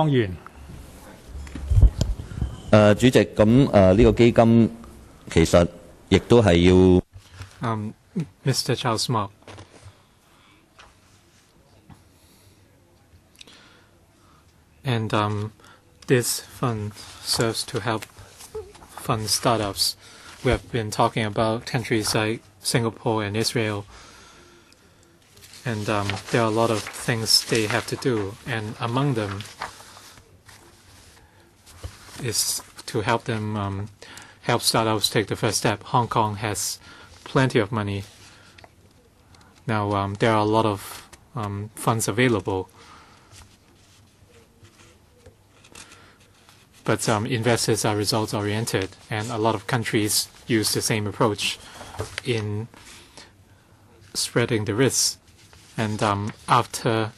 當然。 主席，咁呢個基金其實亦都係要。 Mr. Charles Mock. And this fund serves to help fund startups. We have been talking about countries like Singapore and Israel. And there are a lot of things they have to do. And among them is to help them help startups take the first step. Hong Kong has plenty of money. Now, there are a lot of funds available. But investors are results-oriented, and a lot of countries use the same approach in spreading the risks. And after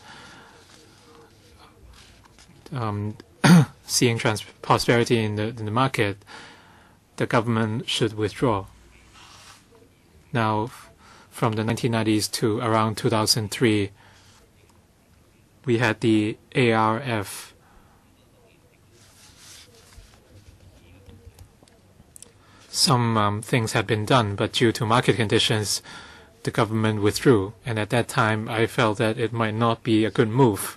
seeing prosperity in the market, the government should withdraw. Now, from the 1990s to around 2003, we had the ARF. Some things had been done, but due to market conditions, the government withdrew. And at that time, I felt that it might not be a good move.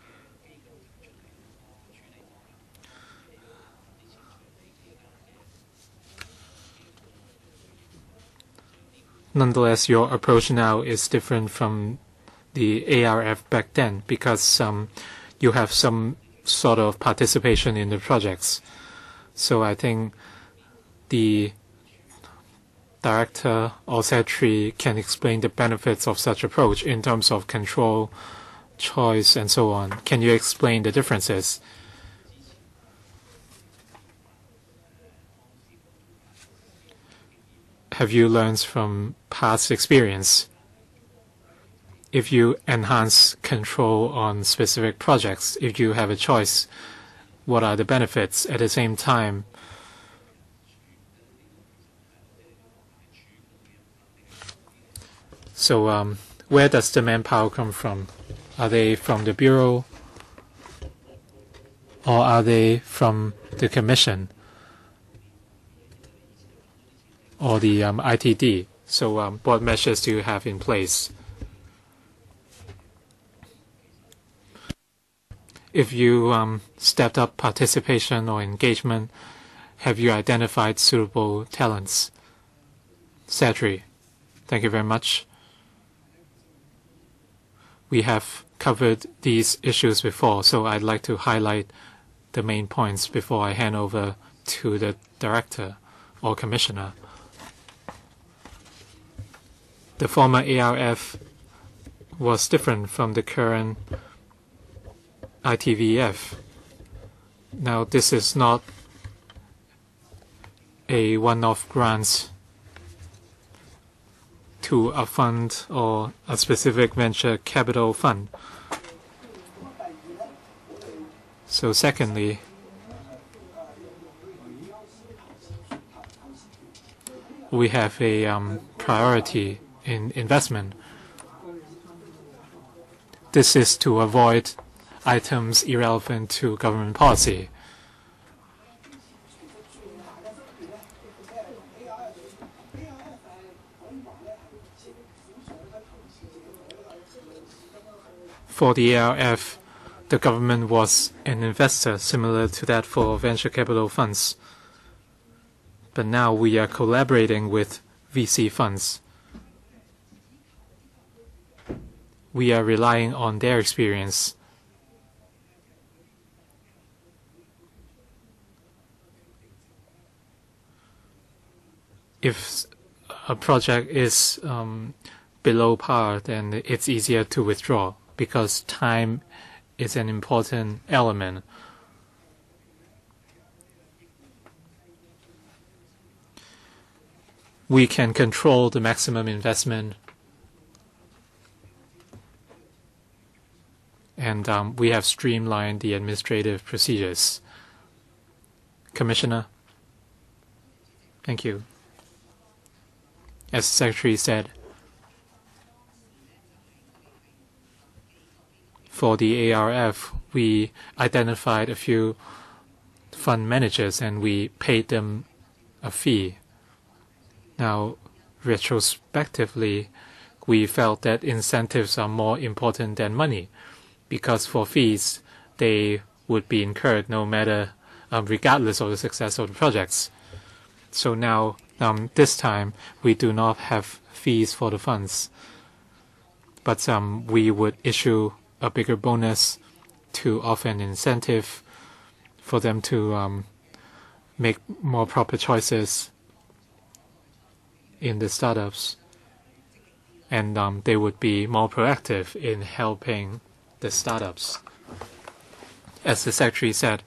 Nonetheless, your approach now is different from the ARF back then because you have some sort of participation in the projects. So I think the director or secretary can explain the benefits of such approach in terms of control, choice, and so on. Can you explain the differences? Have you learned from past experience? If you enhance control on specific projects, if you have a choice, what are the benefits? At the same time, so where does the manpower come from? Are they from the Bureau or are they from the Commission or the ITD? So what measures do you have in place? If you stepped up participation or engagement, have you identified suitable talents? Secretary, thank you very much. We have covered these issues before, so I'd like to highlight the main points before I hand over to the director or commissioner. The former ARF was different from the current ITVF. Now, this is not a one-off grant to a fund or a specific venture capital fund. So secondly, we have a priority in investment. This is to avoid items irrelevant to government policy. For the ARF, the government was an investor similar to that for venture capital funds. But now we are collaborating with VC funds. We are relying on their experience. If a project is below par, then it's easier to withdraw, because time is an important element. We can control the maximum investment, and we have streamlined the administrative procedures. Commissioner, thank you. As the Secretary said, for the ARF, we identified a few fund managers and we paid them a fee. Now, retrospectively, we felt that incentives are more important than money, because for fees, they would be incurred no matter, regardless of the success of the projects. So now, this time, we do not have fees for the funds, but we would issue a bigger bonus to offer an incentive for them to make more proper choices in the startups, and they would be more proactive in helping the startups. As the Secretary said,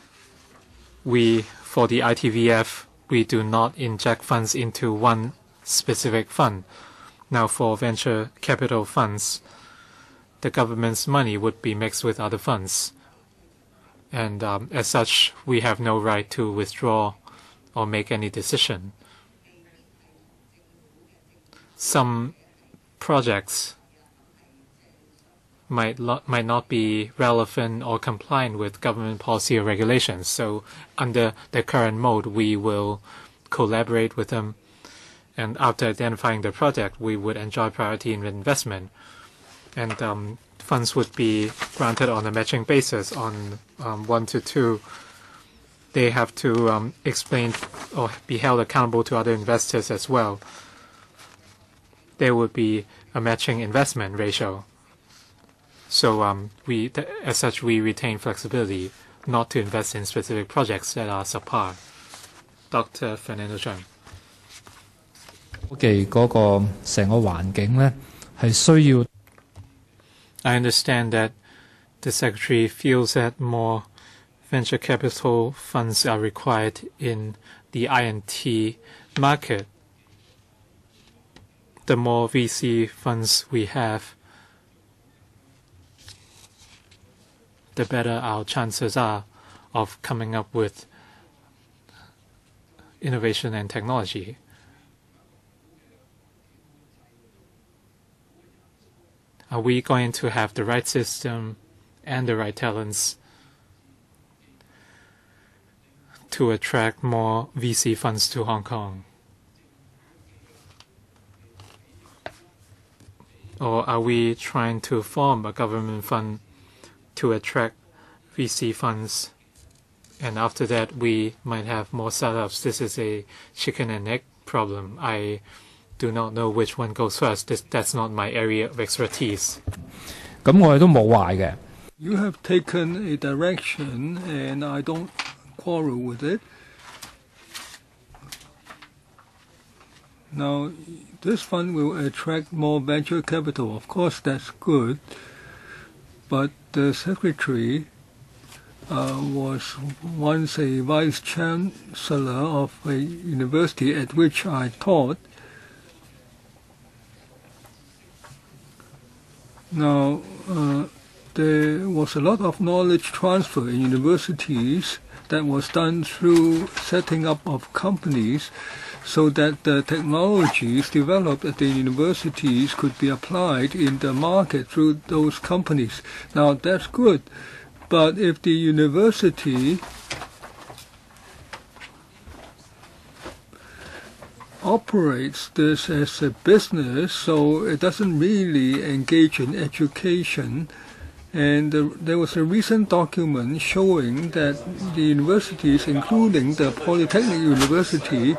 for the ITVF, we do not inject funds into one specific fund. Now, for venture capital funds, the government's money would be mixed with other funds. And as such, we have no right to withdraw or make any decision. Some projects might not be relevant or compliant with government policy or regulations. So under the current mode, we will collaborate with them. And after identifying the project, we would enjoy priority in investment. And funds would be granted on a matching basis on 1 to 2. They have to explain or be held accountable to other investors as well. There would be a matching investment ratio. So as such, we retain flexibility not to invest in specific projects that are subpar. Dr. Fernando Zhang. 科技嗰個成個環境咧，係需要。 I understand that the Secretary feels that more venture capital funds are required in the INT market. The more VC funds we have, the better our chances are of coming up with innovation and technology. Are we going to have the right system and the right talents to attract more VC funds to Hong Kong? Or are we trying to form a government fund to attract VC funds, and after that we might have more startups? This is a chicken and egg problem. I do not know which one goes first. That's not my area of expertise. 咁我哋都冇壞嘅。 You have taken a direction, and I don't quarrel with it. Now, this fund will attract more venture capital. Of course, that's good. But the Secretary was once a Vice Chancellor of a university at which I taught. Now, there was a lot of knowledge transfer in universities that was done through setting up of companies, so that the technologies developed at the universities could be applied in the market through those companies. Now, that's good. But if the university operates this as a business, so it doesn't really engage in education, and there was a recent document showing that the universities, including the Polytechnic University,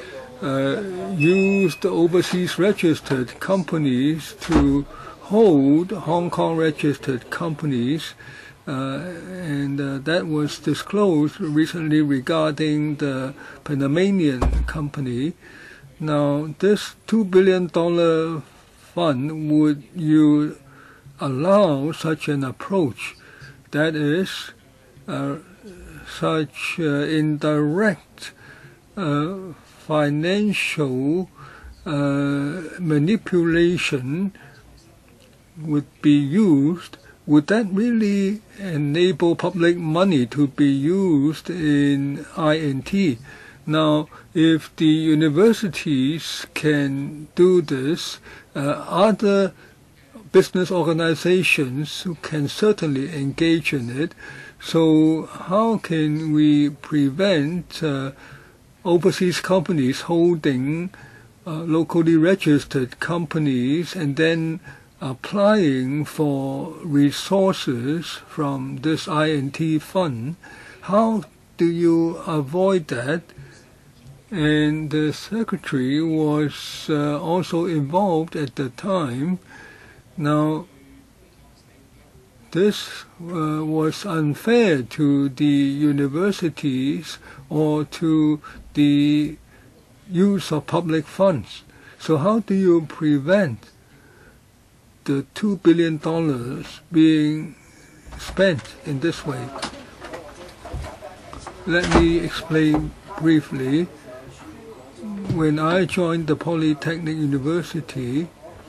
used overseas registered companies to hold Hong Kong registered companies, and that was disclosed recently regarding the Panamanian company. Now, this $2 billion fund, would you allow such an approach? That is, such indirect financial manipulation would be used. Would that really enable public money to be used in INT? Now, if the universities can do this, other business organizations who can certainly engage in it. So how can we prevent overseas companies holding locally registered companies and then applying for resources from this INT fund? How do you avoid that? And the secretary was also involved at the time. Now, this was unfair to the universities or to the use of public funds. So how do you prevent the $2 billion being spent in this way? Let me explain briefly. When I joined the Polytechnic University,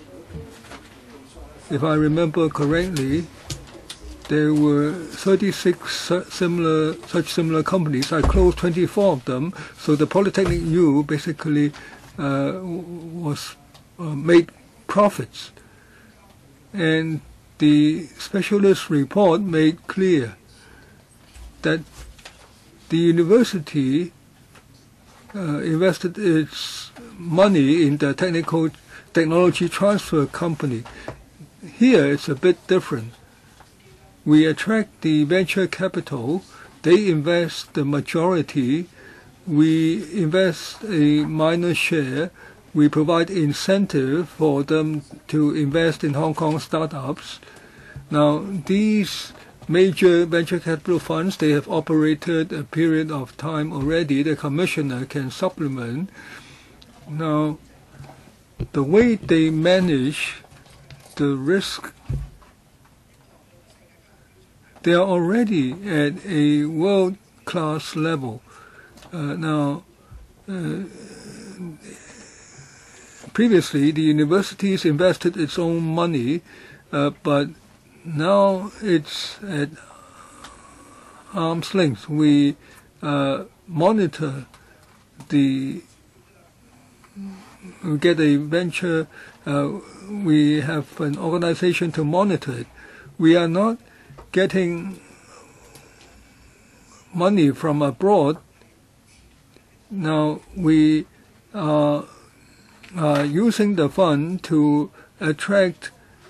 if I remember correctly, there were 36 such similar companies. I closed 24 of them. So the Polytechnic U basically was made profits. And the specialist report made clear that the university invested its money in the technology transfer company. Here it's a bit different. We attract the venture capital, they invest the majority, we invest a minor share, we provide incentive for them to invest in Hong Kong startups. Now, these major venture capital funds, they have operated a period of time already. The commissioner can supplement. Now, the way they manage the risk, they are already at a world-class level. Previously, the universities invested its own money, but now it's at arm's length. We monitor we get a venture, we have an organization to monitor it. We are not getting money from abroad. Now we are using the fund to attract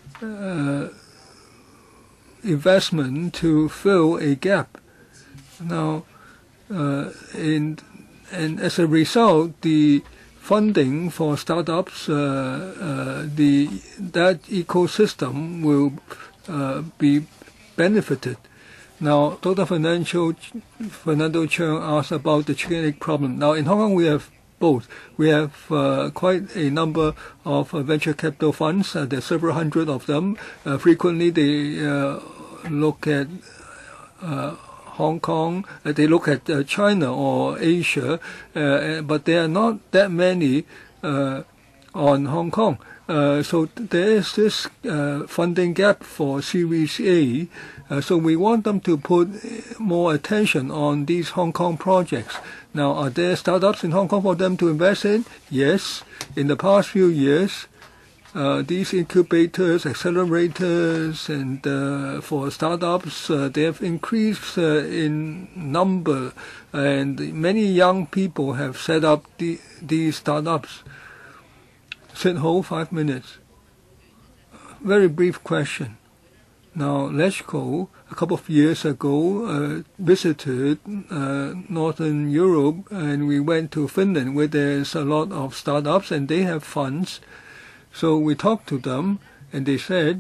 investment to fill a gap. Now, and as a result, the funding for startups, that ecosystem will be benefited. Now, Dr. Fernando Cheung asked about the chicken egg problem. Now, in Hong Kong, we have both. We have quite a number of venture capital funds. There are several hundred of them. Frequently, they look at Hong Kong, they look at China or Asia, but there are not that many on Hong Kong. So there is this funding gap for Series A. So we want them to put more attention on these Hong Kong projects. Now, are there startups in Hong Kong for them to invest in? Yes. In the past few years, these incubators, accelerators, and for startups, they have increased in number, and many young people have set up these startups. Sit hold 5 minutes. Very brief question. Now, LegCo, a couple of years ago, visited Northern Europe, and we went to Finland, where there's a lot of startups, and they have funds. So we talked to them, and they said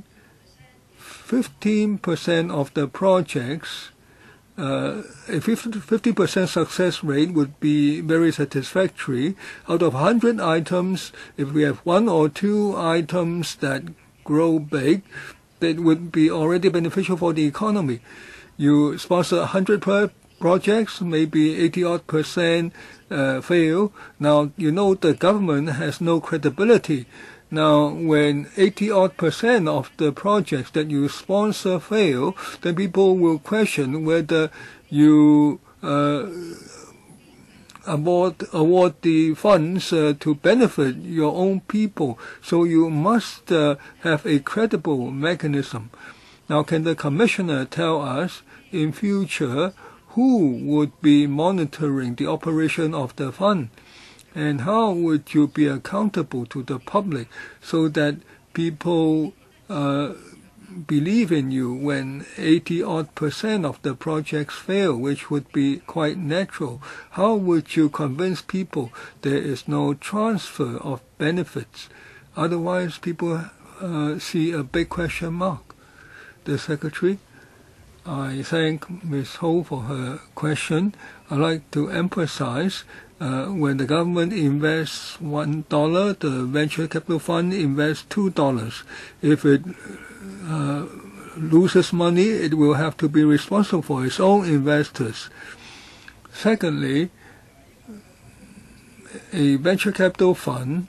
15% of the projects, a 50% success rate would be very satisfactory. Out of 100 items, if we have 1 or 2 items that grow big, that would be already beneficial for the economy. You sponsor 100 projects, maybe 80% fail. Now, you know the government has no credibility. Now, when 80% of the projects that you sponsor fail, then people will question whether you award the funds to benefit your own people. So you must have a credible mechanism. Now, can the Commissioner tell us in future who would be monitoring the operation of the fund? And how would you be accountable to the public so that people believe in you when 80% of the projects fail, which would be quite natural? How would you convince people there is no transfer of benefits? Otherwise, people see a big question mark. The Secretary. I thank Ms. Ho for her question. I'd like to emphasize when the government invests $1, the venture capital fund invests $2. If it loses money, it will have to be responsible for its own investors. Secondly, a venture capital fund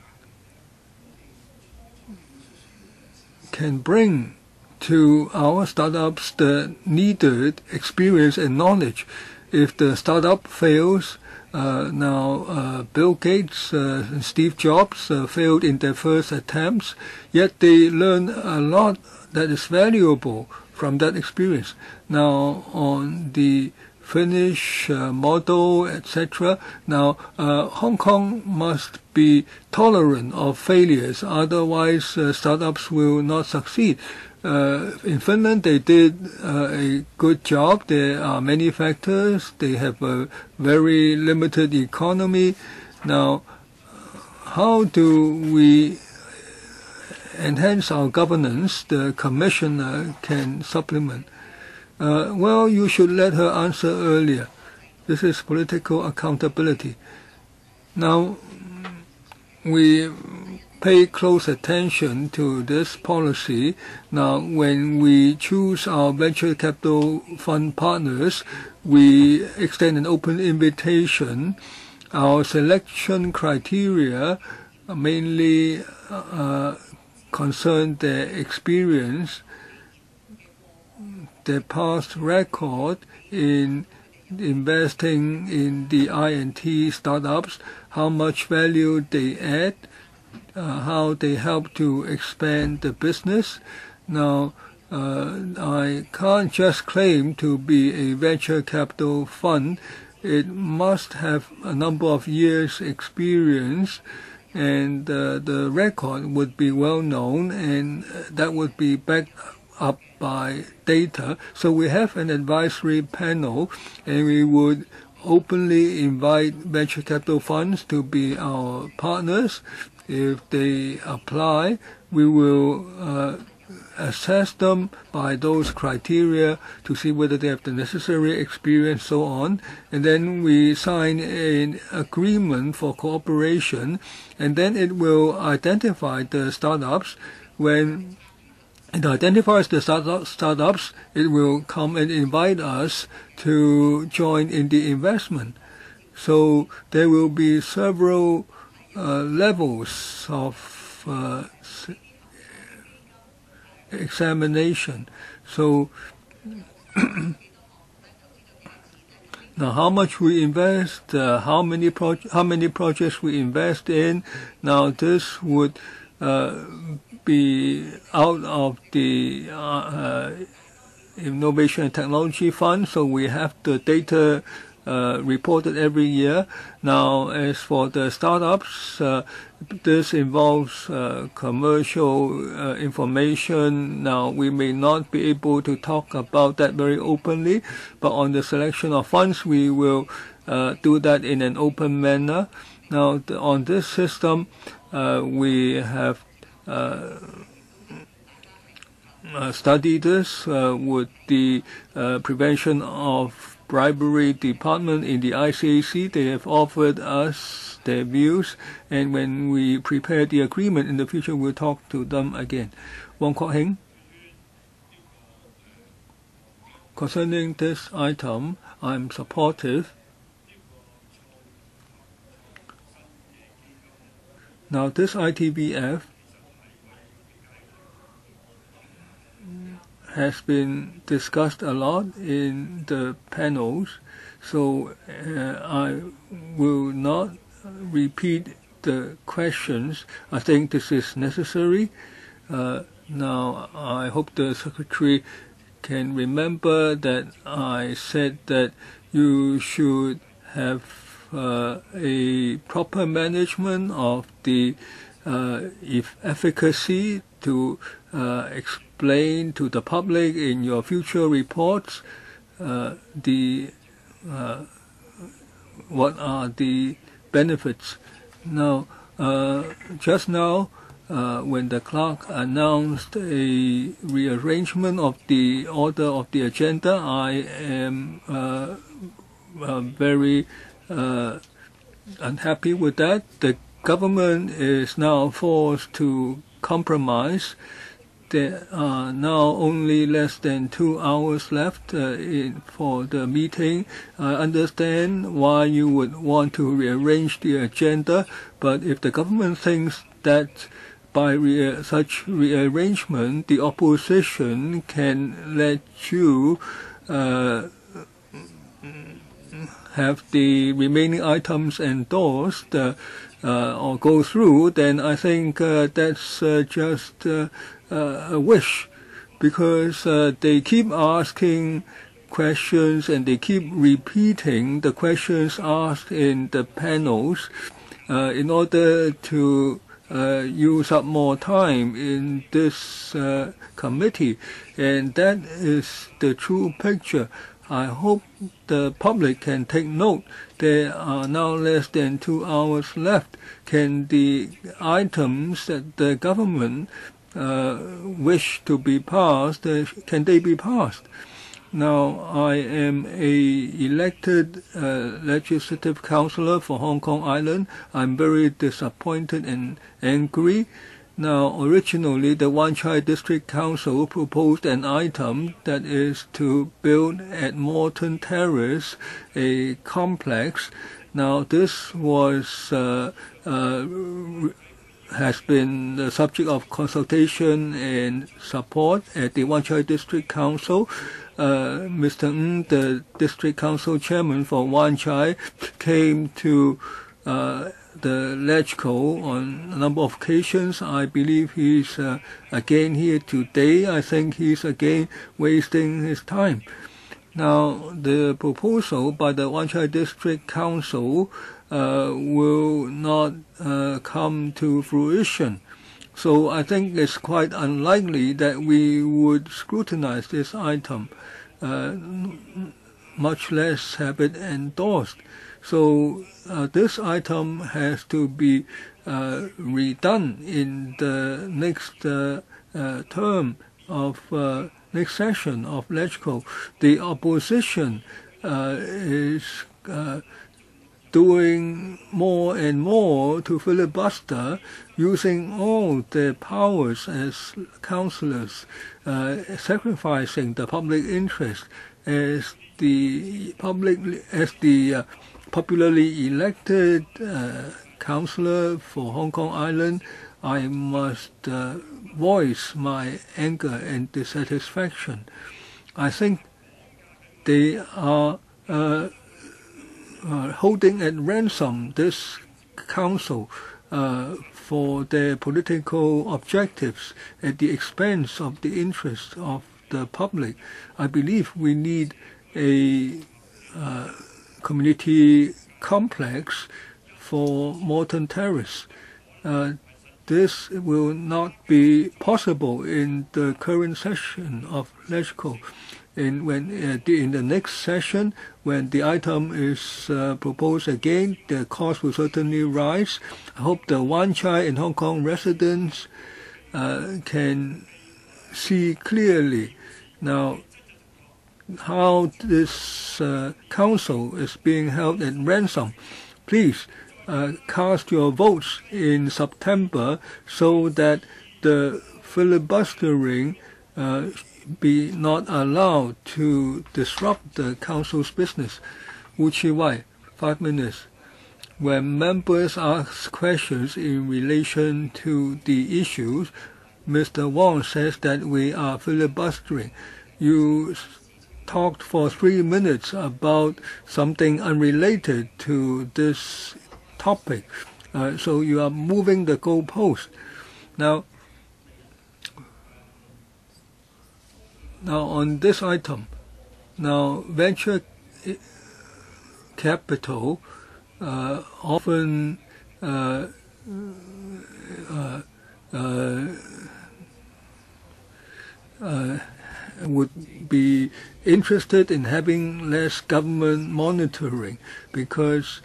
can bring to our startups the needed experience and knowledge. If the startup fails, Bill Gates and Steve Jobs failed in their first attempts, yet they learn a lot that is valuable from that experience. Now, on the Finnish model, etc. Now, Hong Kong must be tolerant of failures, otherwise startups will not succeed. In Finland, they did a good job. There are many factors. They have a very limited economy. Now, how do we enhance our governance? The Commissioner can supplement. Well, you should let her answer earlier. This is political accountability. Now, we pay close attention to this policy. Now, when we choose our venture capital fund partners, we extend an open invitation. Our selection criteria mainly concern their experience, their past record in investing in the I&T startups, how much value they add, how they help to expand the business. Now, I can't just claim to be a venture capital fund. It must have a number of years' experience, and the record would be well known, and that would be backed up by data. So we have an advisory panel, and we would openly invite venture capital funds to be our partners. If they apply, we will assess them by those criteria to see whether they have the necessary experience, so on. And then we sign an agreement for cooperation, and then it will identify the startups. When it identifies the startups, it will come and invite us to join in the investment. So there will be several levels of examination. So now, how much we invest, how many projects we invest in. Now, this would be out of the Innovation and Technology Fund, so we have the data reported every year. Now, as for the startups, this involves commercial information. Now, we may not be able to talk about that very openly, but on the selection of funds, we will do that in an open manner. Now, on this system, we have studied this with the Prevention of Bribery Department in the ICAC. They have offered us their views, and when we prepare the agreement in the future, we'll talk to them again. Wong Kwok Heng. Concerning this item, I'm supportive. Now, this ITVF has been discussed a lot in the panels, so I will not repeat the questions. I think this is necessary. Now, I hope the Secretary can remember that I said that you should have a proper management of the efficacy to explain to the public in your future reports what are the benefits. Now, just now, when the clerk announced a rearrangement of the order of the agenda, I am very unhappy with that. The government is now forced to compromise. There are now only less than 2 hours left for the meeting. I understand why you would want to rearrange the agenda, but if the government thinks that by such rearrangement the opposition can let you have the remaining items endorsed or go through, then I think that's just a wish, because they keep asking questions and they keep repeating the questions asked in the panels in order to use up more time in this committee, and that is the true picture. I hope the public can take note. There are now less than 2 hours left. Can the items that the government wish to be passed, can they be passed? Now, I am a elected legislative councillor for Hong Kong Island. I'm very disappointed and angry. Now, originally, the Wan Chai District Council proposed an item that is to build at Morton Terrace a complex. Now, this was has been the subject of consultation and support at the Wan Chai District Council. Mr. Ng, the District Council Chairman for Wan Chai, came to the LegCo on a number of occasions. I believe he's again here today. I think he's again wasting his time. Now, the proposal by the Wan Chai District Council will not come to fruition. So I think it's quite unlikely that we would scrutinize this item, much less have it endorsed. So this item has to be redone in the next term of next session of LegCo. The opposition is doing more and more to filibuster, using all their powers as councillors, sacrificing the public interest as the popularly elected councillor for Hong Kong Island. I must voice my anger and dissatisfaction. I think they are holding at ransom this council for their political objectives at the expense of the interests of the public. I believe we need a community complex for Morton Terrace. This will not be possible in the current session of LegCo. In the next session, when the item is proposed again, the cost will certainly rise. I hope the Wan Chai and Hong Kong residents can see clearly now how this council is being held at ransom. Please cast your votes in September so that the filibustering be not allowed to disrupt the council's business. Wu Chi Wai, 5 minutes. When members ask questions in relation to the issues, Mr. Wong says that we are filibustering. You talked for 3 minutes about something unrelated to this topic. So you are moving the goalpost. Now on this item, venture capital often would be interested in having less government monitoring, because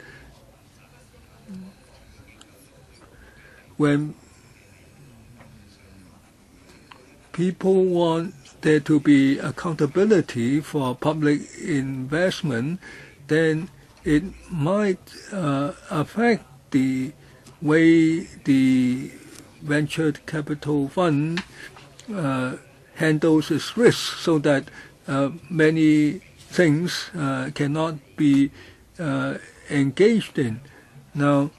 when people want there to be accountability for public investment, then it might affect the way the venture capital fund handles its risk, so that many things cannot be engaged in. Now,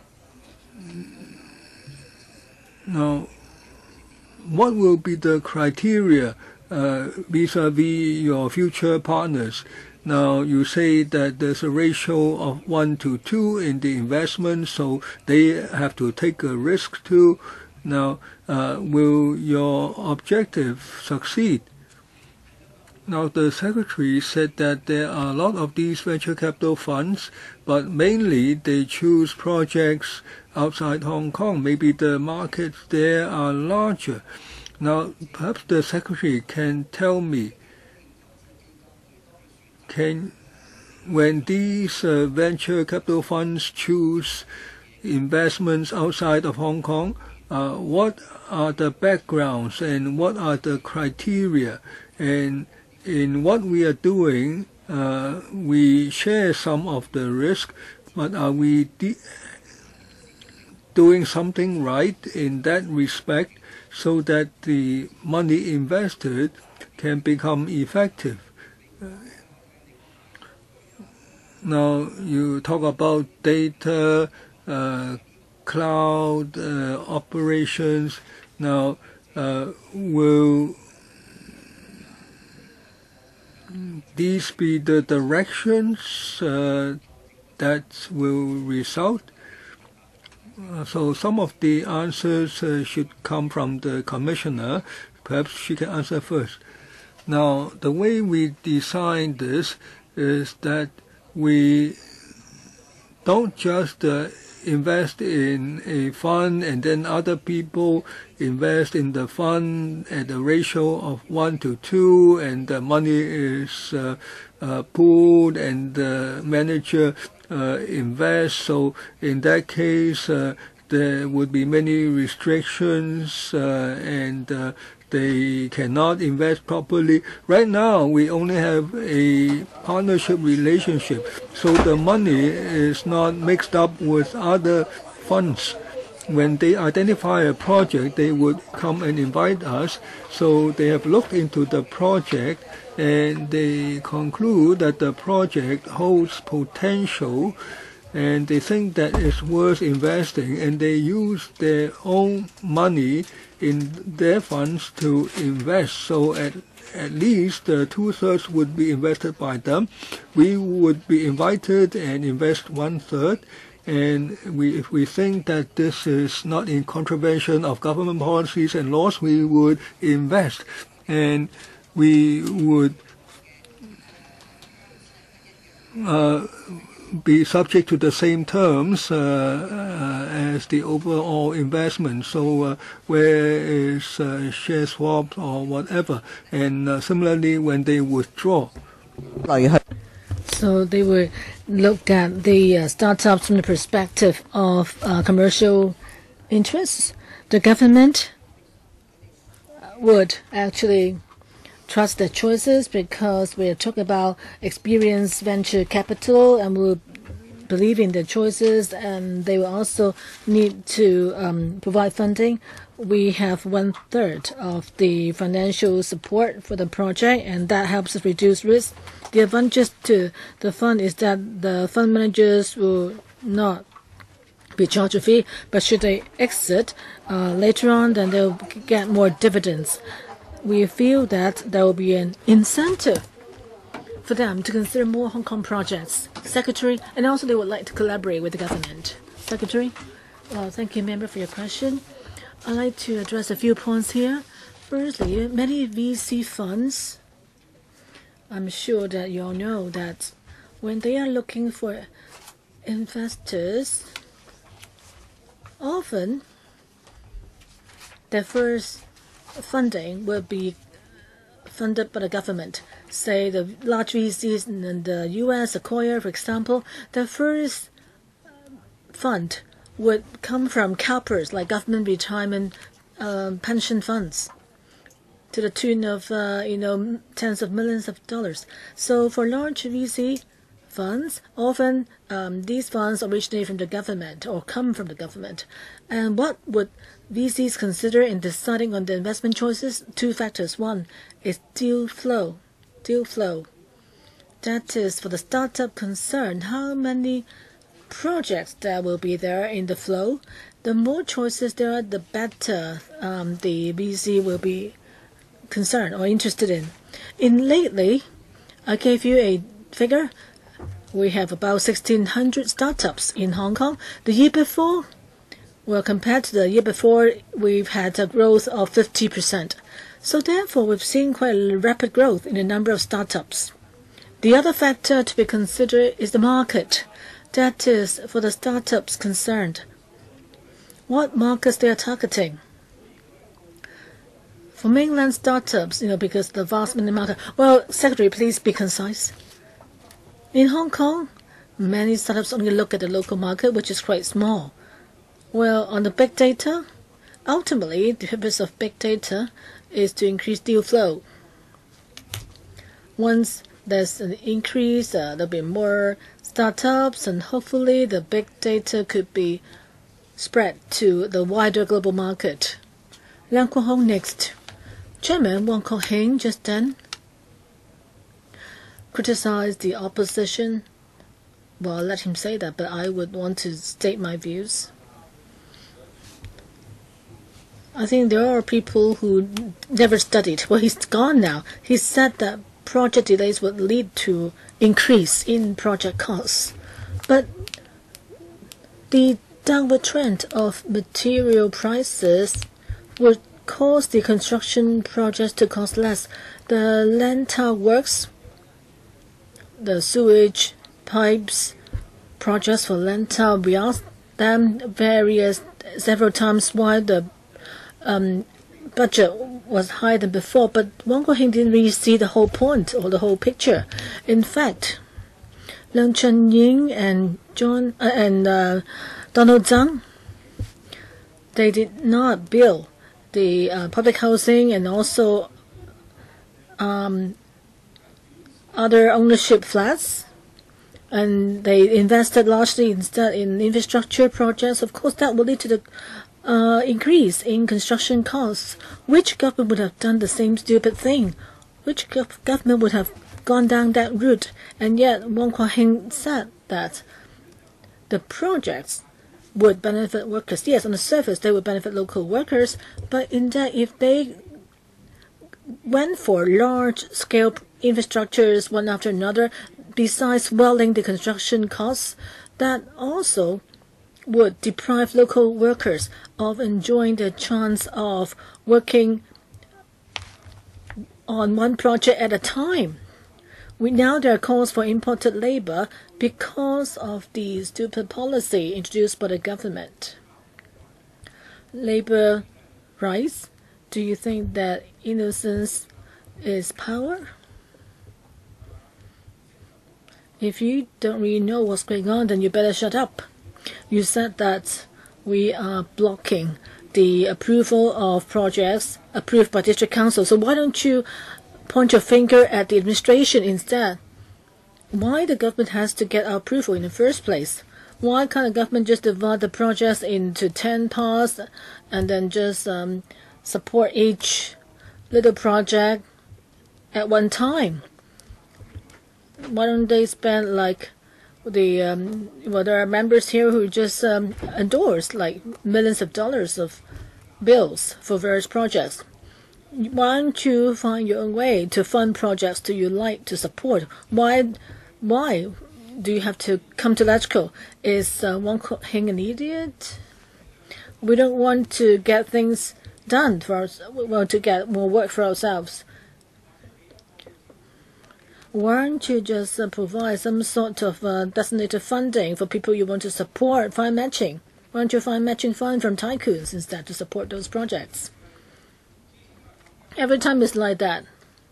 what will be the criteria vis-a-vis your future partners? Now, you say that there's a ratio of 1 to 2 in the investment, so they have to take a risk too. Now, will your objective succeed? Now, the Secretary said that there are a lot of these venture capital funds, but mainly they choose projects outside Hong Kong. Maybe the markets there are larger. Now, perhaps the Secretary can tell me, when these venture capital funds choose investments outside of Hong Kong, what are the backgrounds and what are the criteria? And in what we are doing, we share some of the risk, but are we doing something right in that respect so that the money invested can become effective? Now, you talk about data, cloud operations. Now, will these be the directions that will result? So some of the answers should come from the Commissioner. Perhaps she can answer first. Now, the way we design this is that we don't just invest in a fund and then other people invest in the fund at a ratio of 1 to 2, and the money is pooled and the manager invests. So in that case, there would be many restrictions and they cannot invest properly. Right now, we only have a partnership relationship, so the money is not mixed up with other funds. When they identify a project, they would come and invite us. So they have looked into the project and they conclude that the project holds potential and they think that it's worth investing, and they use their own money in their funds to invest. So at least 2/3 would be invested by them. We would be invited and invest 1/3. And if we think that this is not in contravention of government policies and laws, we would invest. And we would be subject to the same terms as the overall investment. So where is share swap or whatever. And similarly, when they withdraw. So they will look at the startups from the perspective of commercial interests. The government would actually trust their choices because we are talking about experienced venture capital, and we'll believe in their choices, and they will also need to provide funding. We have 1/3 of the financial support for the project, and that helps us reduce risk. The advantage to the fund is that the fund managers will not be charged a fee, but should they exit later on, then they'll get more dividends. We feel that there will be an incentive for them to consider more Hong Kong projects. Secretary, and also they would like to collaborate with the government. Secretary, well, thank you, member, for your question. I'd like to address a few points here. Firstly, many VC funds, I'm sure that you all know that when they are looking for investors, often their first funding will be funded by the government. Say the large VCs in the US, Sequoia, for example, their first fund would come from CalPERS, like government retirement pension funds, to the tune of tens of millions of dollars. So for large VC funds, often these funds originate from the government or come from the government. And what would VCs consider in deciding on the investment choices? Two factors. One is deal flow. Deal flow. That is, for the startup concerned, how many projects there will be there in the flow. The more choices there are, the better the VC will be concerned or interested in. Lately, I gave you a figure. We have about 1,600 startups in Hong Kong. The year before, well, compared to the year before, we've had a growth of 50%. So therefore, we've seen quite a rapid growth in the number of startups. The other factor to be considered is the market. That is, for the startups concerned, what markets they are targeting. For mainland startups, because the vast many market. Well, Secretary, please be concise. In Hong Kong, many startups only look at the local market, which is quite small. Well, on the big data, ultimately, the purpose of big data is to increase deal flow. Once there's an increase, there'll be more startups, and hopefully the big data could be spread to the wider global market. Leung Kwok-hong next. Chairman Wong Kok-heng just then criticized the opposition. Well, I'll let him say that, but I would want to state my views. I think there are people who never studied. Well, he's gone now. He said that project delays would lead to increase in project costs. But the downward trend of material prices would cause the construction projects to cost less. The land tower works, the sewage pipes projects for land tower, we asked them several times why the budget was higher than before, but Wong Kok-heng didn't really see the whole point or the whole picture. In fact, Leung Chun-ying and Donald Tsang, they did not build the public housing and also other ownership flats, and they invested largely instead in infrastructure projects. Of course, that will lead to the increase in construction costs. Which government would have done the same stupid thing? Which government would have gone down that route? And yet, Wong Kok-heng said that the projects would benefit workers. Yes, on the surface, they would benefit local workers, but indeed, if they went for large-scale infrastructures one after another, besides swelling the construction costs, that also would deprive local workers of enjoying the chance of working on one project at a time. Now there are calls for imported labor because of the stupid policy introduced by the government. Labor rights, do you think that innocence is power? If you don't really know what's going on, then you better shut up. You said that we are blocking the approval of projects approved by district council. So why don't you point your finger at the administration instead? Why the government has to get our approval in the first place? Why can't the government just divide the projects into 10 parts and then just support each little project at one time? Why don't they spend like there are members here who just endorse like millions of dollars of bills for various projects. Why don't you find your own way to fund projects that you like to support? Why do you have to come to electrical? Is Wong Kok Heng an idiot? We don't want to get things done for us. We want to get more work for ourselves. Why don't you just provide some sort of designated funding for people you want to support? Find matching. Why don't you find matching fund from tycoons instead to support those projects? Every time it's like that.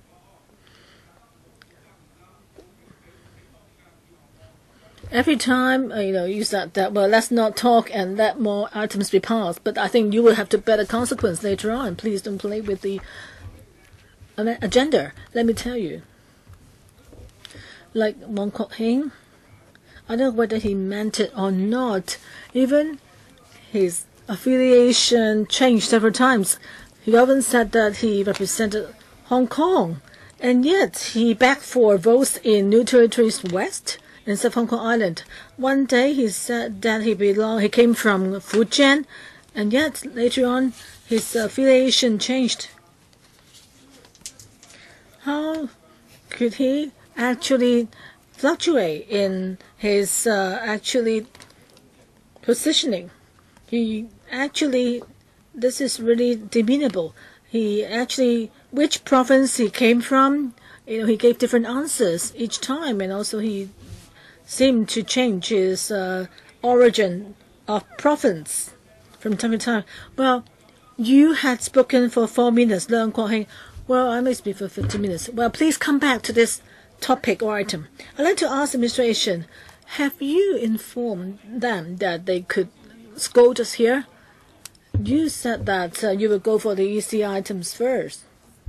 Every time, you said that, well, let's not talk and let more items be passed. But I think you will have to bear the consequence later on. Please don't play with the agenda. Let me tell you. Like Wong Kok Heng, I don't know whether he meant it or not. Even his affiliation changed several times. He often said that he represented Hong Kong, and yet he begged for votes in New Territories West instead of Hong Kong Island. One day he said that he came from Fujian, and yet later on his affiliation changed. How could he actually fluctuate in his actually positioning? This is really demeanable. Which province he came from, he gave different answers each time, and also he seemed to change his origin of province from time to time. Well, you had spoken for 4 minutes, Leung Kwok Heng. Well, I may speak for 15 minutes. Well, please come back to this topic or item. I'd like to ask the administration, have you informed them that they could scold us here? You said that you would go for the easy items first.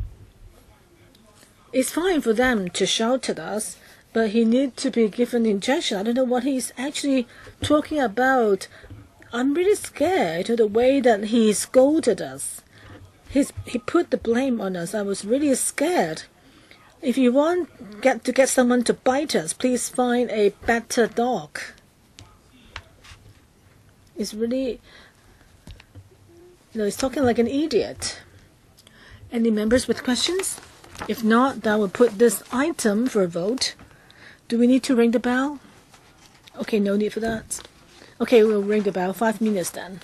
It's fine for them to shout at us, but he needs to be given injection. I don't know what he's actually talking about. I'm really scared of the way that he scolded us. He put the blame on us. I was really scared. If you want to get someone to bite us, please find a better dog. It's really, he's talking like an idiot. Any members with questions? If not, then we'll put this item for a vote. Do we need to ring the bell? Okay, no need for that. Okay, we'll ring the bell. 5 minutes then.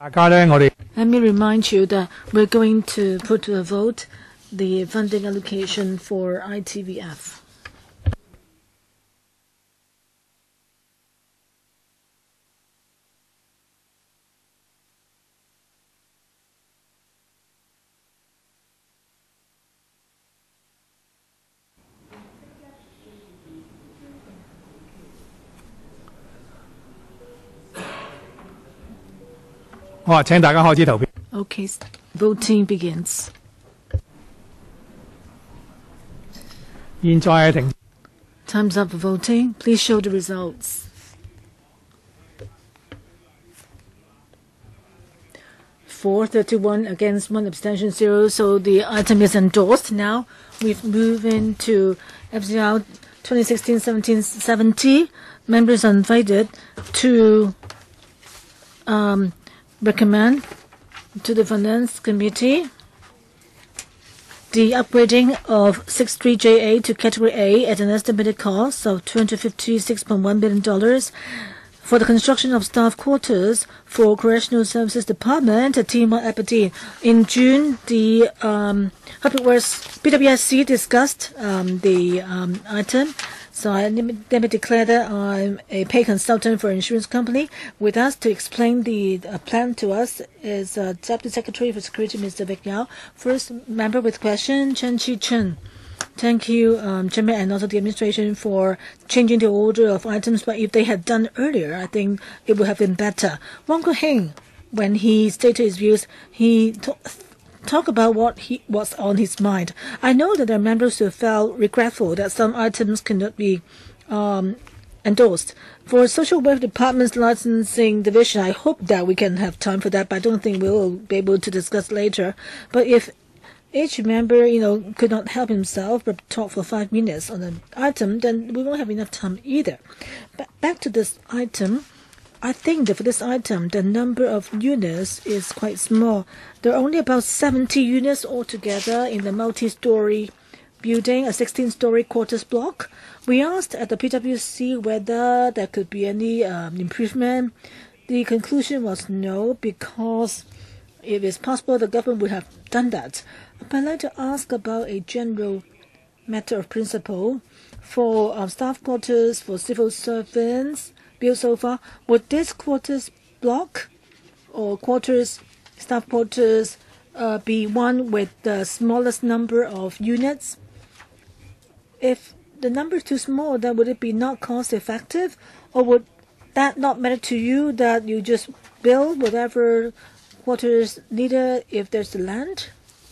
Let me remind you that we're going to put to a vote the funding allocation for ITVF. Okay, voting begins. Time's up for voting. Please show the results. For 31 against 1 abstention 0, so the item is endorsed. Now we've moved into FCR 2016-17-70. Members are invited to recommend to the Finance Committee the upgrading of 63JA to Category A at an estimated cost of $256.1 billion for the construction of staff quarters for Correctional Services Department at Timor Aberdeen. In June, the Public Works PWSC discussed the item. So let me declare that I'm a pay consultant for an insurance company. With us to explain the plan to us is Deputy Secretary for Security, Mr. Vic Yao. First member with question, Chen Chi-Chen. Thank you, Chairman, and also the administration for changing the order of items. But if they had done earlier, I think it would have been better. Wang Kuo-heng, when he stated his views, he talk about what's on his mind. I know that there are members who felt regretful that some items cannot be endorsed. For Social Welfare Department's licensing division, I hope that we can have time for that, but I don't think we will be able to discuss later. But if each member, could not help himself but talk for 5 minutes on an item, then we won't have enough time either. But back to this item. I think that for this item, the number of units is quite small. There are only about 70 units altogether in the multi-story building, a 16-story quarters block. We asked at the PwC whether there could be any improvement. The conclusion was no, because if it's possible, the government would have done that. But I'd like to ask about a general matter of principle for staff quarters for civil servants built so far. Would this quarters block or staff quarters be one with the smallest number of units? If the number is too small, then would it be not cost effective? Or would that not matter to you, that you just build whatever quarters needed if there's the land?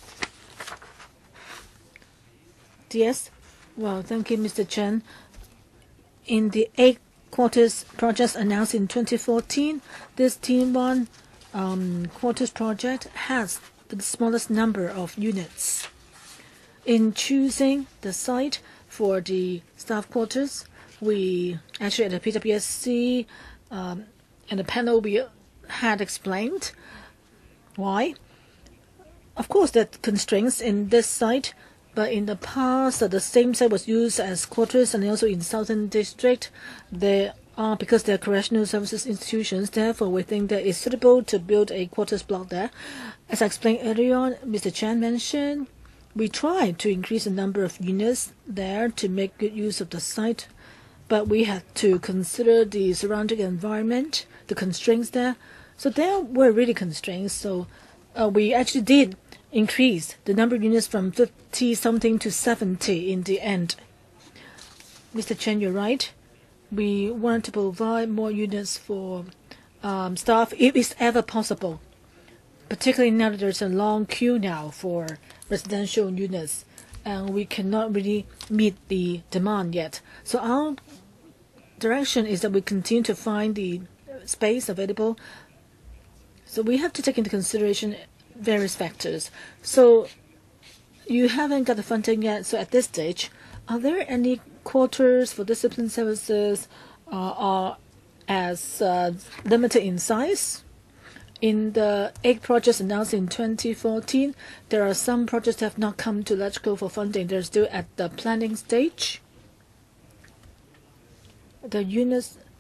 Yes. Well, thank you, Mr. Chen. In the 8 quarters projects announced in 2014, this Team 1 quarters project has the smallest number of units. In choosing the site for the staff quarters, we actually at the PwSC and the panel we had explained why. Of course, there are constraints in this site, but in the past, the same site was used as quarters, and also in Southern District, because they are correctional services institutions. Therefore, we think that it's suitable to build a quarters block there. As I explained earlier on, Mr. Chan mentioned, we tried to increase the number of units there to make good use of the site, but we had to consider the surrounding environment, the constraints there. So there were really constraints. So we actually did increase the number of units from 50-something to 70 in the end. Mr. Chen, you're right. We want to provide more units for staff if it's ever possible, particularly now that there's a long queue now for residential units, and we cannot really meet the demand yet. So our direction is that we continue to find the space available. So we have to take into consideration various factors. So you haven't got the funding yet. So at this stage, are there any quarters for discipline services are as limited in size? In the 8 projects announced in 2014, there are some projects that have not come to LegCo for funding. They're still at the planning stage. The units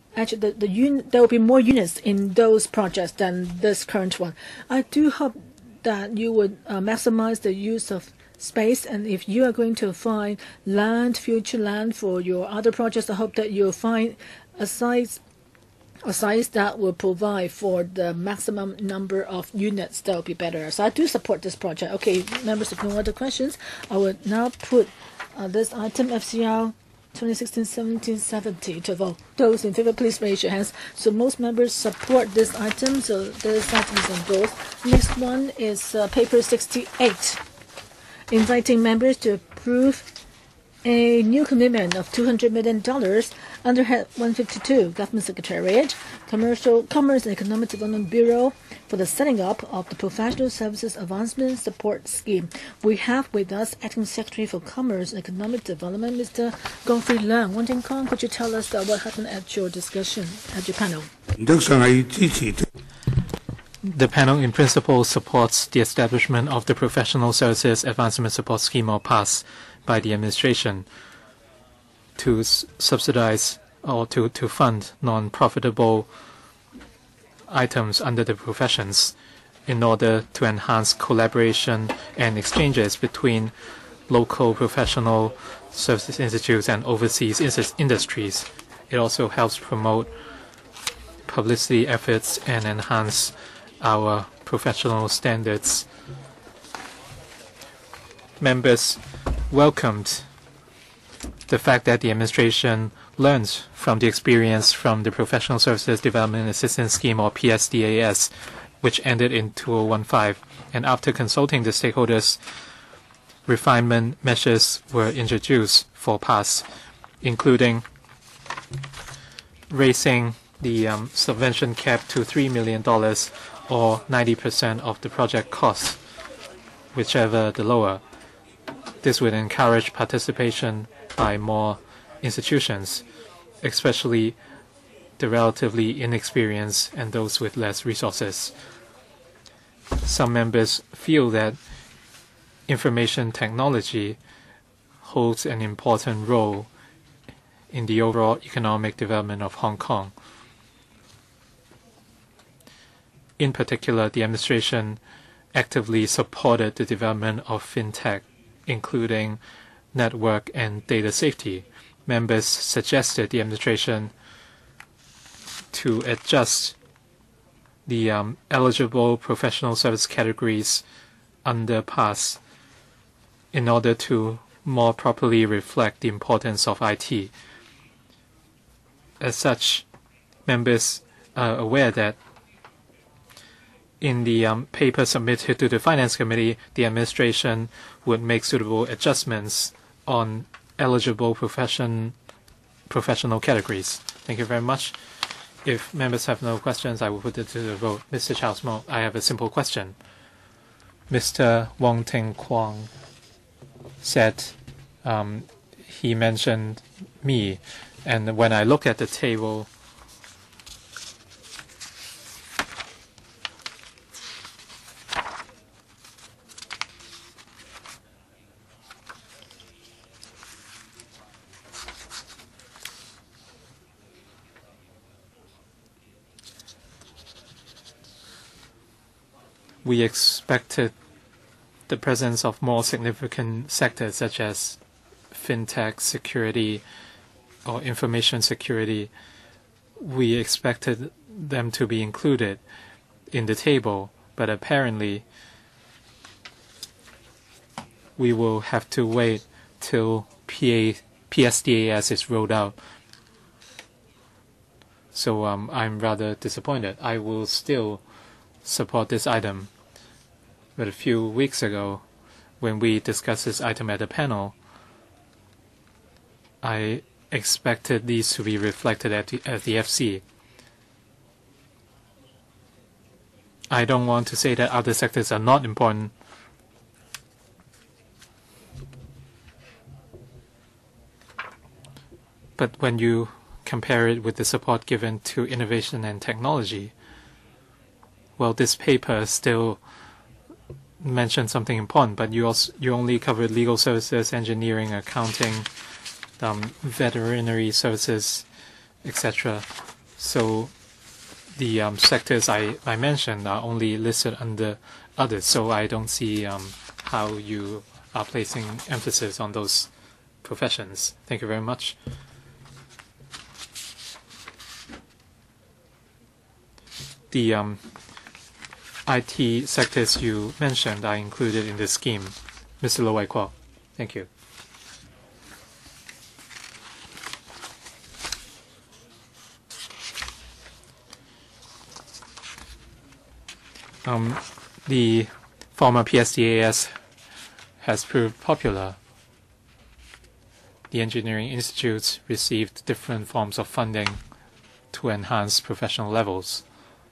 actually there will be more units in those projects than this current one. I do hope that you would maximize the use of space, and if you are going to find future land for your other projects, I hope that you'll find a size that will provide for the maximum number of units. That will be better. So I do support this project. Okay, members, if no other questions, I would now put this item FCR 2016-1770 to vote. Those in favor, please raise your hands. So most members support this item, so this item is on both. Next one is paper 68, inviting members to approve a new commitment of $200 million under Head 152, Government Secretariat, Commerce and Economic Development Bureau, for the setting up of the Professional Services Advancement Support Scheme. We have with us Acting Secretary for Commerce and Economic Development, Mr. Gongfrey Leung. Wang Ting-Kong, could you tell us what happened at your discussion, at your panel? The panel in principle supports the establishment of the Professional Services Advancement Support Scheme, or PASS, by the administration to subsidize or to fund non-profitable items under the professions in order to enhance collaboration and exchanges between local professional services institutes and overseas industries. It also helps promote publicity efforts and enhance our professional standards. Members welcomed the fact that the administration learns from the experience from the Professional Services Development Assistance Scheme, or PSDAS, which ended in 2015. And after consulting the stakeholders, refinement measures were introduced for PASS, including raising the subvention cap to $3 million, or 90% of the project cost, whichever the lower. This would encourage participation by more institutions, especially the relatively inexperienced and those with less resources. Some members feel that information technology holds an important role in the overall economic development of Hong Kong. In particular, the administration actively supported the development of fintech, including network and data safety. Members suggested the administration to adjust the eligible professional service categories under PASS in order to more properly reflect the importance of IT. As such, members are aware that in the paper submitted to the Finance Committee, the administration would make suitable adjustments on eligible professional categories. Thank you very much. If members have no questions, I will put it to the vote. Mr. Charles Mo, I have a simple question. Mr. Wong Ting Kwong said he mentioned me, and when I look at the table, we expected the presence of more significant sectors such as fintech, security, or information security. We expected them to be included in the table, but apparently we will have to wait till PSDAS is rolled out. So I'm rather disappointed. I will still support this item. But a few weeks ago, when we discussed this item at the panel, I expected these to be reflected at the FC. I don't want to say that other sectors are not important. But when you compare it with the support given to innovation and technology, well, this paper still mentioned something important, but you only covered legal services, engineering, accounting, veterinary services, etc. So the sectors I mentioned are only listed under others, so I don't see how you are placing emphasis on those professions. Thank you very much. The IT sectors you mentioned are included in the scheme. Mr. Lo Wai-Kuo, thank you. The former PSDAS has proved popular. The engineering institutes received different forms of funding to enhance professional levels.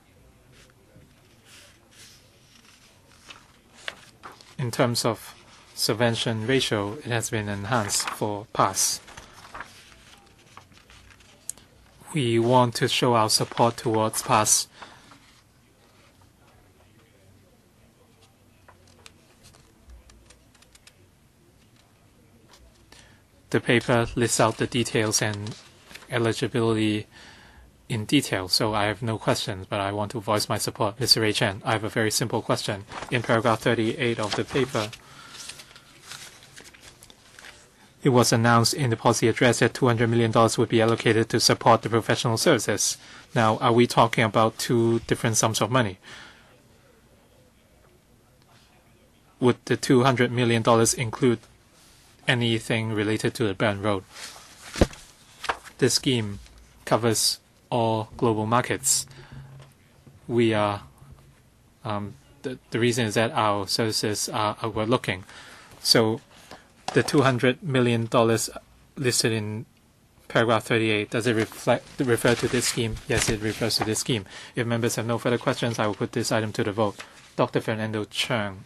In terms of subvention ratio, it has been enhanced for PASS. We want to show our support towards PASS. The paper lists out the details and eligibility in detail, so I have no questions, but I want to voice my support. Mr. Ray Chen, I have a very simple question. In paragraph 38 of the paper, it was announced in the policy address that $200 million would be allocated to support the professional services. Now, are we talking about two different sums of money? Would the $200 million include anything related to the Belt and Road? This scheme covers all global markets. We are the reason is that our services are overlooking. So the $200 million listed in paragraph 38, does it refer to this scheme? Yes, it refers to this scheme. If members have no further questions, I will put this item to the vote. Dr. Fernando Cheung.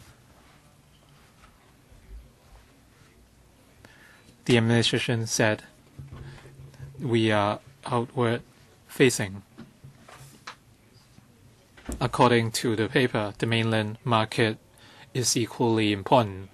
The administration said we are outward facing. According to the paper, the mainland market is equally important.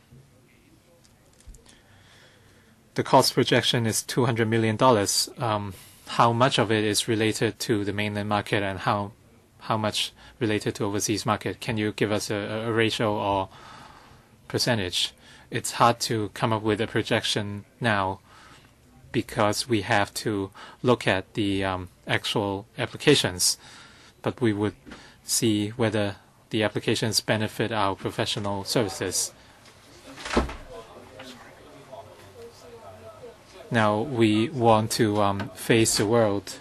The cost projection is $200 million. How much of it is related to the mainland market and how much related to overseas market? Can you give us a ratio or percentage? It's hard to come up with a projection now because we have to look at the actual applications, but we would see whether the applications benefit our professional services. Now we want to face the world.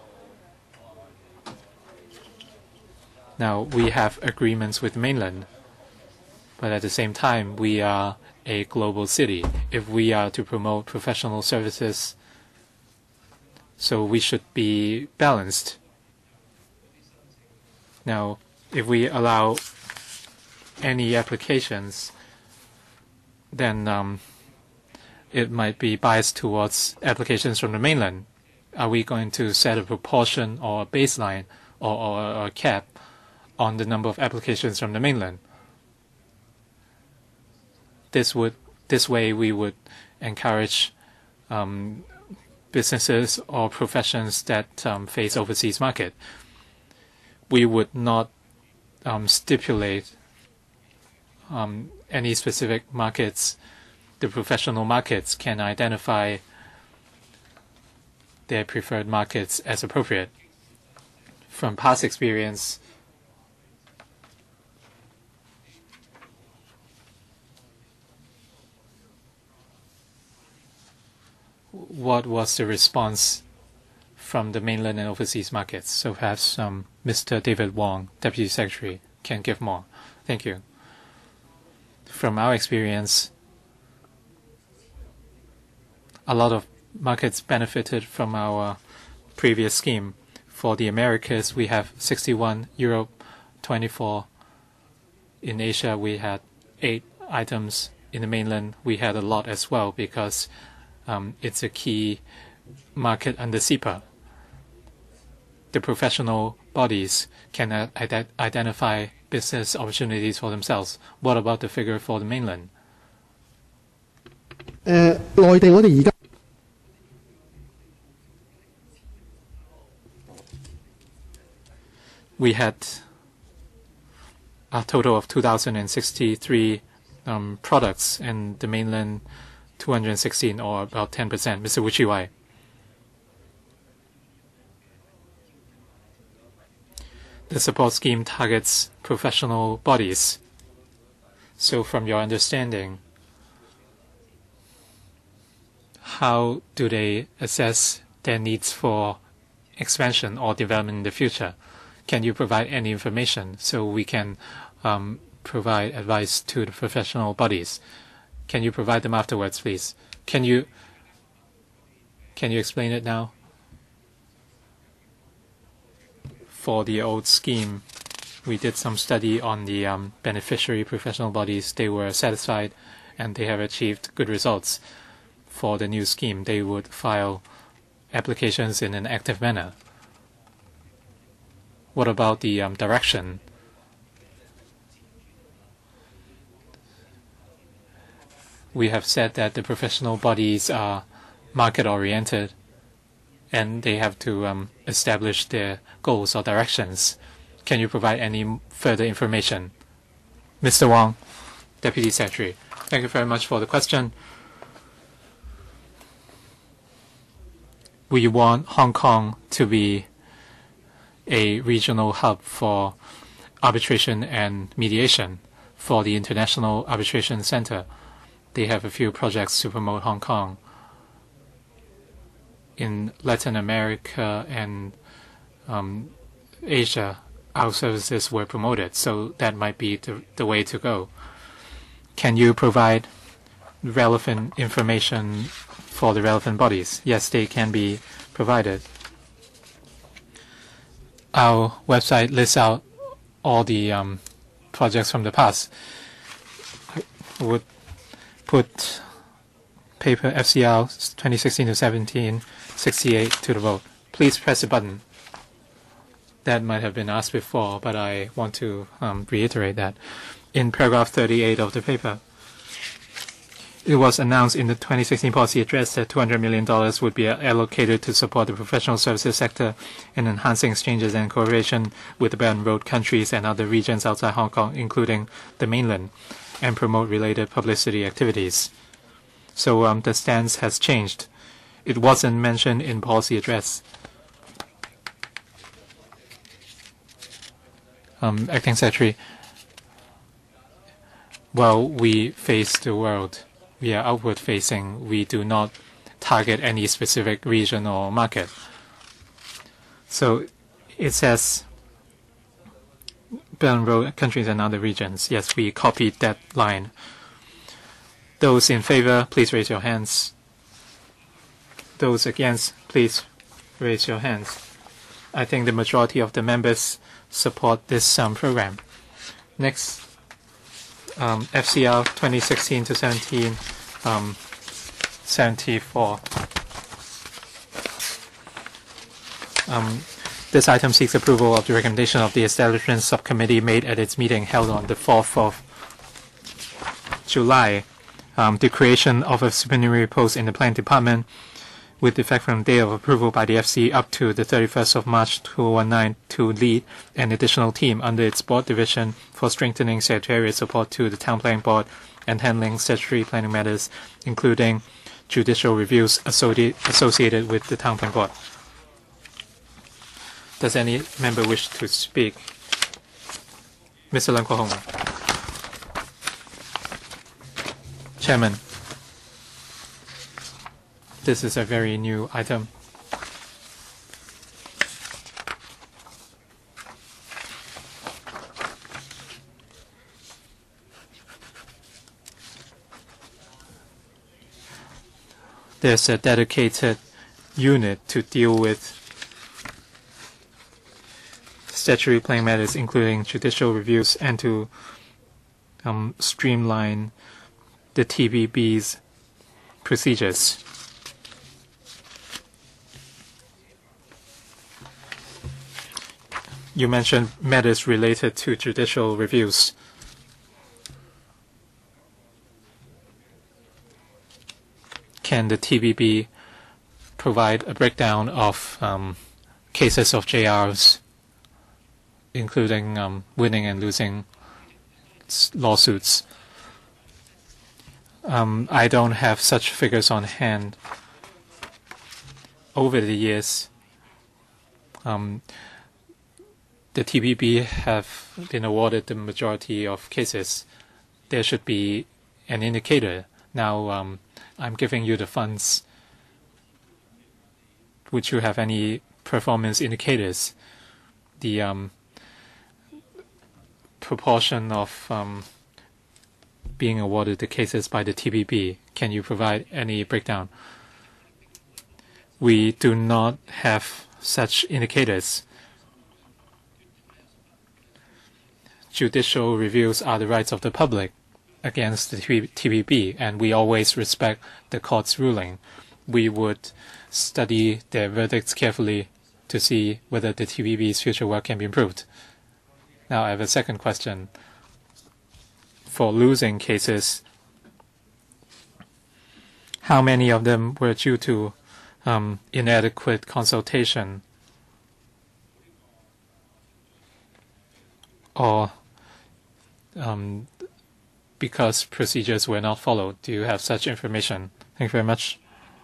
Now we have agreements with mainland, but at the same time we are a global city. If we are to promote professional services, so we should be balanced. Now, if we allow any applications, then it might be biased towards applications from the mainland. Are we going to set a proportion or a baseline or a cap on the number of applications from the mainland? This way we would encourage businesses or professions that face overseas market. We would not stipulate any specific markets. The professional markets can identify their preferred markets as appropriate. From past experience, what was the response from the mainland and overseas markets? So perhaps Mr. David Wong, Deputy Secretary, can give more. Thank you. From our experience, a lot of markets benefited from our previous scheme. For the Americas, we have 61, Europe 24. In Asia, we had 8 items. In the mainland, we had a lot as well because it's a key market under CEPA. The professional bodies can identify business opportunities for themselves. What about the figure for the mainland? 內地我哋而家 we had a total of 2,063 products, and the mainland 216, or about 10%. Mr. Wuchiwai. The support scheme targets professional bodies. So from your understanding, how do they assess their needs for expansion or development in the future? Can you provide any information so we can provide advice to the professional bodies? Can you provide them afterwards, please? Can you explain it now? For the old scheme, we did some study on the beneficiary professional bodies. They were satisfied and they have achieved good results. For the new scheme, they would file applications in an active manner. What about the direction? We have said that the professional bodies are market-oriented and they have to establish their goals or directions. Can you provide any further information? Mr. Wong, Deputy Secretary. Thank you very much for the question. We want Hong Kong to be a regional hub for arbitration and mediation for the International Arbitration Center. They have a few projects to promote Hong Kong. In Latin America and Asia, our services were promoted, so that might be the way to go. Can you provide relevant information for the relevant bodies? Yes, they can be provided. Our website lists out all the projects from the past. I would put paper FCR 2016 to 17, 68 to the vote. Please press the button. That might have been asked before, but I want to reiterate that. In paragraph 38 of the paper, it was announced in the 2016 policy address that $200 million would be allocated to support the professional services sector in enhancing exchanges and cooperation with the Belt and Road countries and other regions outside Hong Kong, including the mainland, and promote related publicity activities. So the stance has changed. It wasn't mentioned in policy address. Acting Secretary, well, we face the world. We are outward facing. We do not target any specific region or market. So it says Belt and Road countries and other regions. Yes, we copied that line. Those in favor, please raise your hands. Those against, please raise your hands. I think the majority of the members support this program. Next, FCR 2016 to 17, 74. This item seeks approval of the recommendation of the Establishment Subcommittee made at its meeting held on the 4th of July. The creation of a supernumerary post in the Planning Department with effect from the day of approval by the FC up to the 31st of March 2019 to lead an additional team under its board division for strengthening secretariat support to the Town Planning Board and handling statutory planning matters, including judicial reviews associated with the Town Planning Board. Does any member wish to speak? Mr. Leung Kwok-hong. Chairman, this is a very new item. There's a dedicated unit to deal with statutory planning matters, including judicial reviews, and to streamline the TBB's procedures. You mentioned matters related to judicial reviews. Can the TBB provide a breakdown of cases of JRs including winning and losing lawsuits. I don't have such figures on hand. Over the years, the TPP have been awarded the majority of cases. There should be an indicator. Now, I'm giving you the funds. Would you have any performance indicators? The proportion of being awarded the cases by the TPP. Can you provide any breakdown? We do not have such indicators. Judicial reviews are the rights of the public against the TPP, and we always respect the court's ruling. We would study their verdicts carefully to see whether the TPP's future work can be improved. Now, I have a second question. For losing cases, how many of them were due to inadequate consultation or because procedures were not followed? Do you have such information? Thank you very much.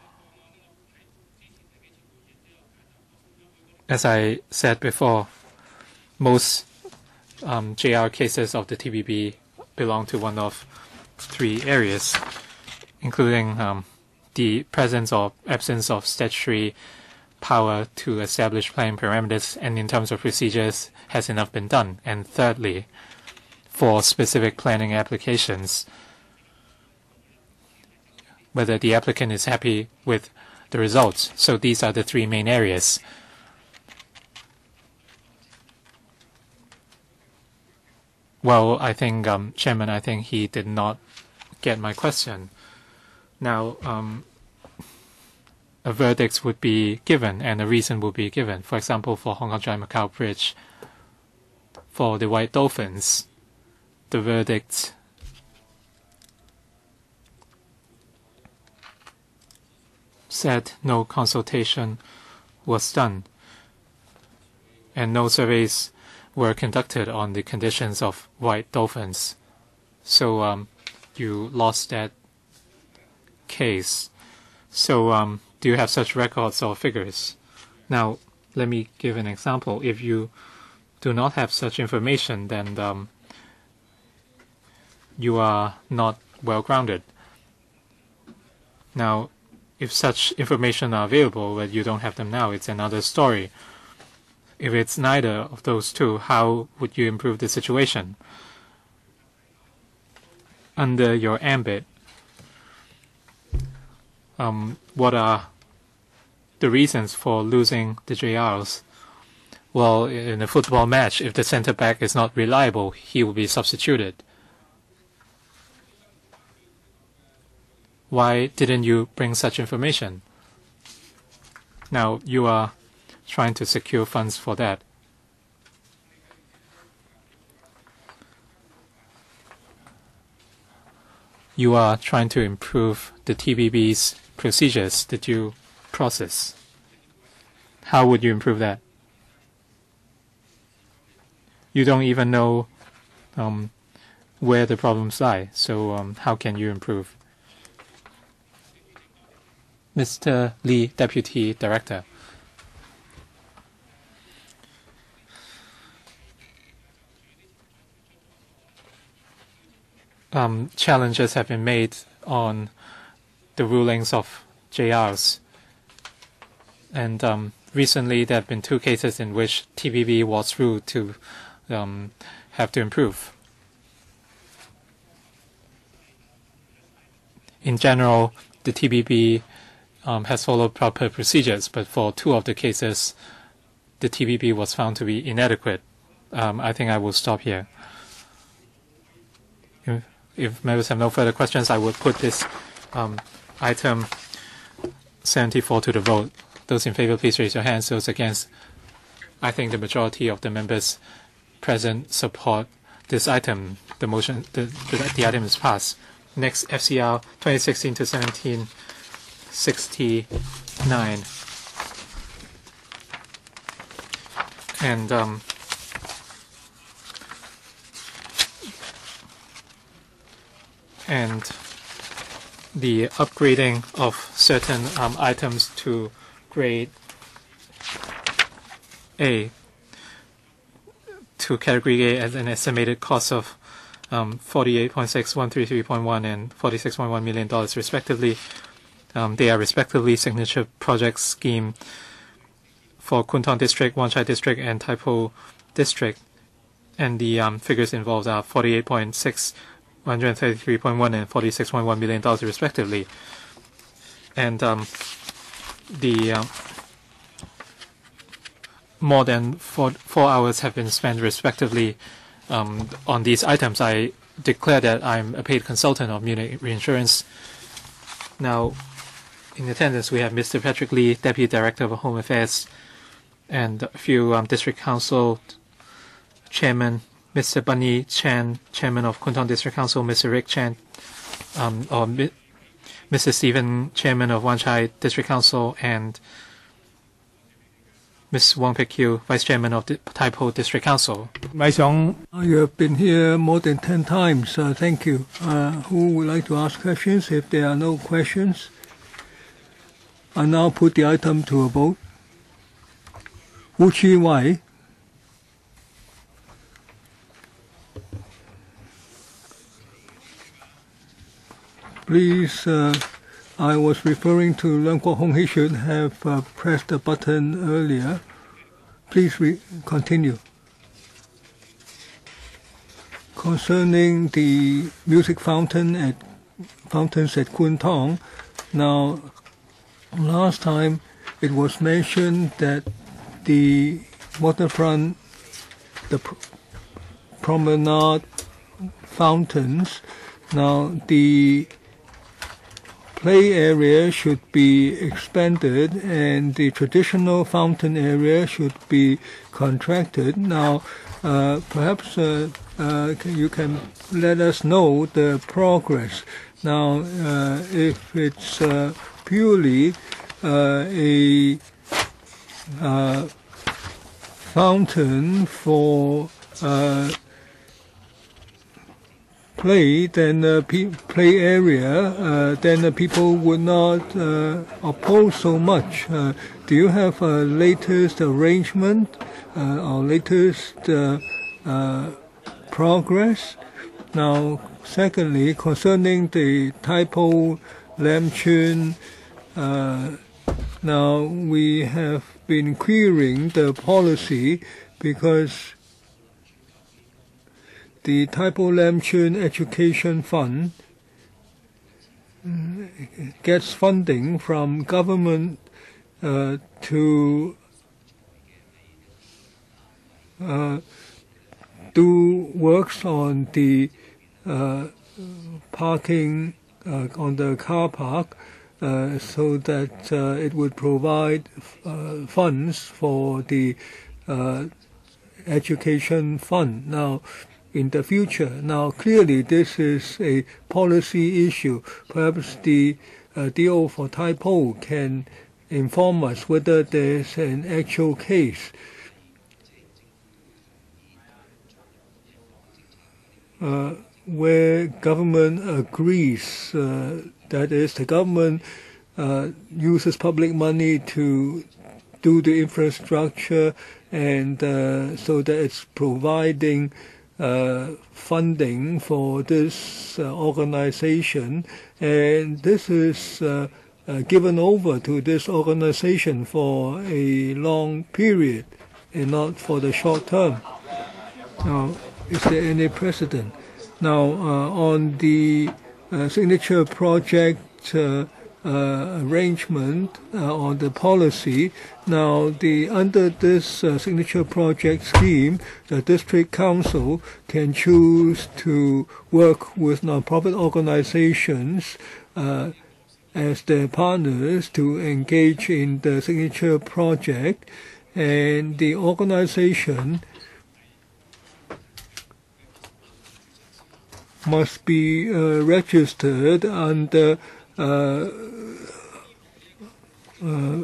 As I said before, most JR cases of the TPP belong to one of three areas, including the presence or absence of statutory power to establish planning parameters, and in terms of procedures, has enough been done? And thirdly, for specific planning applications, whether the applicant is happy with the results. So these are the three main areas. Well, I think, Chairman, I think he did not get my question. Now, a verdict would be given and a reason would be given. For example, for Hong Kong China Macau Bridge, for the White Dolphins, the verdict said no consultation was done and no surveys were conducted on the conditions of white dolphins. So you lost that case. So do you have such records or figures? Now, let me give an example. If you do not have such information, then you are not well-grounded. Now, if such information are available but you don't have them now, it's another story. If it's neither of those two, how would you improve the situation? Under your ambit, what are the reasons for losing the JRs? Well, in a football match, if the center back is not reliable, he will be substituted. Why didn't you bring such information? Now, you are trying to secure funds for that. You are trying to improve the TPP's procedures that you process. How would you improve that? You don't even know where the problems lie, so how can you improve? Mr. Lee, Deputy Director. Challenges have been made on the rulings of JRs. And recently there have been two cases in which TPP was ruled to have to improve. In general, the TPP has followed proper procedures, but for two of the cases, the TPP was found to be inadequate. I think I will stop here. If members have no further questions, I would put this item 74 to the vote. Those in favor, please raise your hands. Those against, I think the majority of the members present support this item. The motion, the item is passed. Next, FCR 2016 to 1769. And and the upgrading of certain items to grade A to category A at an estimated cost of $48.6, $133.1, and $46.1 million respectively. They are respectively signature project scheme for Kuntong District, Wan Chai District, and Taipo District. And the figures involved are 48.6, 133.1, and $46.1 million respectively. And the more than 4 hours have been spent respectively on these items. I declare that I'm a paid consultant of Munich Reinsurance. Now, in attendance, we have Mr. Patrick Lee, Deputy Director of Home Affairs, and a few District Council Chairman, Mr. Bunny Chan, Chairman of Kuntong District Council, Mr. Rick Chan, Mr. Stephen, Chairman of Wan Chai District Council, and Ms. Wong Pek Kyu, Vice Chairman of the Taipo District Council. You have been here more than 10 times. Thank you. Who would like to ask questions? If there are no questions, I now put the item to a vote. Wu Chi Wai. Please, I was referring to Leung Kwok Hong. He should have pressed the button earlier. Please continue. Concerning the music fountains at Kuntong, now last time it was mentioned that the waterfront, the promenade fountains, now the play area should be expanded and the traditional fountain area should be contracted. Now, perhaps you can let us know the progress. Now, if it's purely a fountain for play, then play area, then people would not oppose so much. Do you have a latest arrangement or latest progress? Now, secondly, concerning the Taipo Lam Chun, now we have been querying the policy because the Taipo Lam Chun Education Fund gets funding from government to do works on the parking on the car park so that it would provide funds for the education fund. Now, in the future. Now, clearly, this is a policy issue. Perhaps the DO for Taipo can inform us whether there's an actual case where government agrees, that is, the government uses public money to do the infrastructure and so that it's providing funding for this organization, and this is given over to this organization for a long period and not for the short term. Now, is there any precedent? Now, on the signature project arrangement on the policy. Now, under this signature project scheme, the district council can choose to work with non-profit organizations as their partners to engage in the signature project, and the organization must be registered under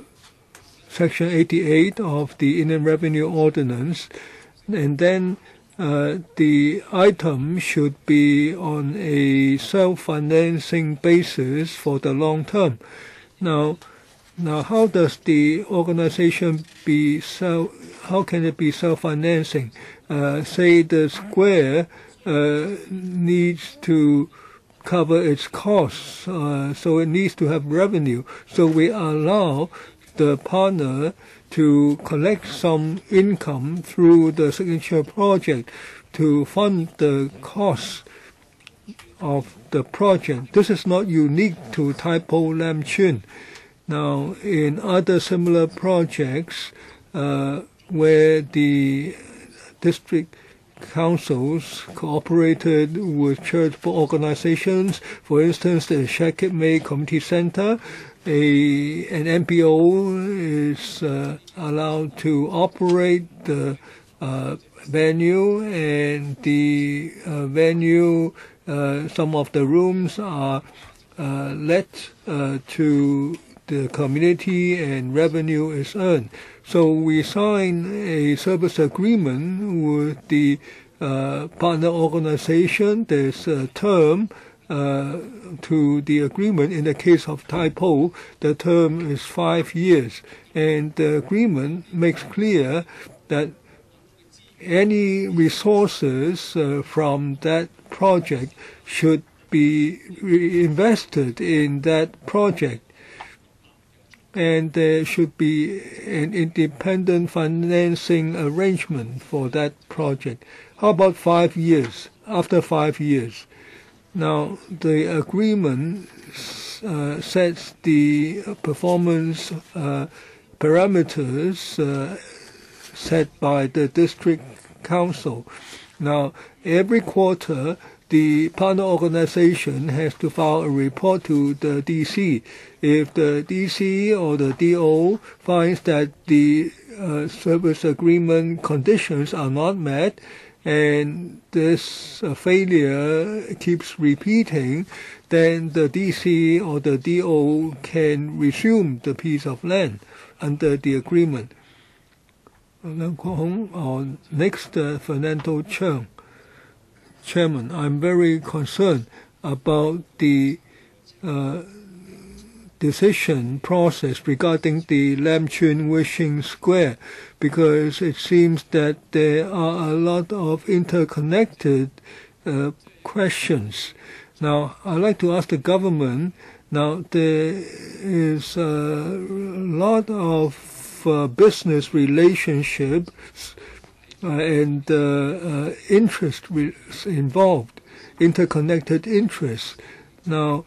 Section 88 of the Inland Revenue Ordinance, and then the item should be on a self-financing basis for the long term. Now, how does the organization how can it be self-financing? Say the square needs to cover its costs, so it needs to have revenue. So we allow the partner to collect some income through the signature project to fund the costs of the project. This is not unique to Tai Po Lam Chun. Now, in other similar projects where the district councils cooperated with charitable organizations, for instance, the Shakit May Community Center, an MPO is allowed to operate the venue, and the venue, some of the rooms are let to the community and revenue is earned. So we sign a service agreement with the partner organization. There's a term to the agreement. In the case of Tai Po, the term is 5 years, and the agreement makes clear that any resources from that project should be invested in that project, and there should be an independent financing arrangement for that project. How about 5 years? After 5 years, now the agreement sets the performance parameters set by the district council. Now, every quarter, the partner organization has to file a report to the DC. If the DC or the DO finds that the service agreement conditions are not met, and this failure keeps repeating, then the DC or the DO can resume the piece of land under the agreement. Next, Fernando Cheung. Chairman, I'm very concerned about the decision process regarding the Lam Chun Wishing Square, because it seems that there are a lot of interconnected questions. Now, I'd like to ask the government, now there is a lot of business relationships and interest involved, interconnected interests. Now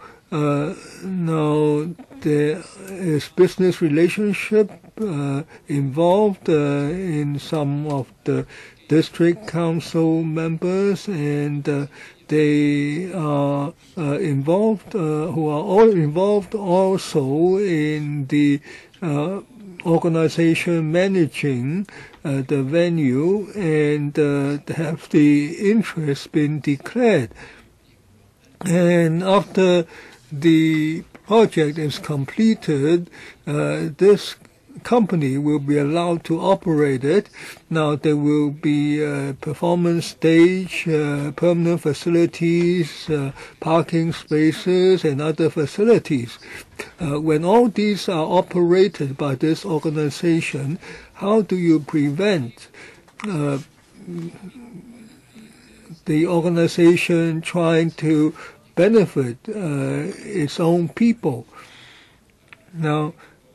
there is business relationship involved in some of the district council members, and they are involved, who are all involved also in the organization managing the venue, and have the interest been declared. And after the project is completed, this company will be allowed to operate it. Now there will be a performance stage, permanent facilities, parking spaces, and other facilities. When all these are operated by this organization, how do you prevent the organization trying to benefit its own people? Now,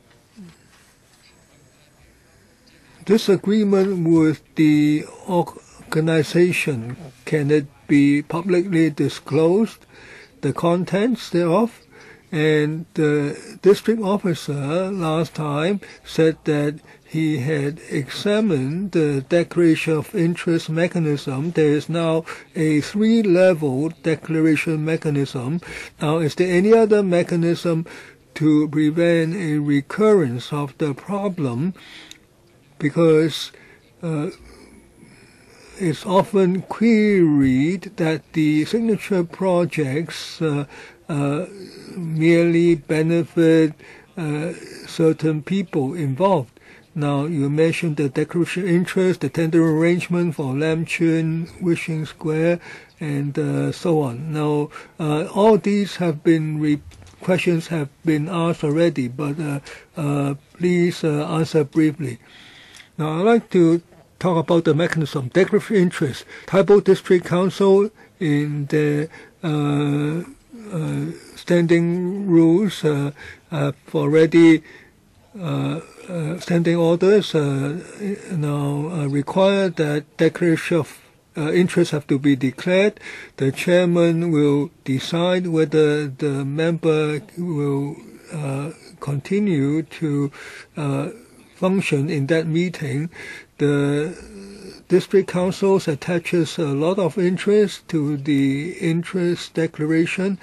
this agreement with the organization, can it be publicly disclosed, the contents thereof? And the district officer last time said that he had examined the declaration of interest mechanism. There is now a 3-level declaration mechanism. Now, is there any other mechanism to prevent a recurrence of the problem? Because it's often queried that the signature projects merely benefit certain people involved. Now, you mentioned the declaration of interest, the tender arrangement for Lam Chun, Wishing Square, and so on. Now, all these questions have been asked already, but please answer briefly. Now, I'd like to talk about the mechanism. Declaration of interest. Taipo District Council in the standing rules have already standing orders now require that declaration of interests have to be declared. The chairman will decide whether the member will continue to function in that meeting. The district councils attaches a lot of interest to the interest declaration.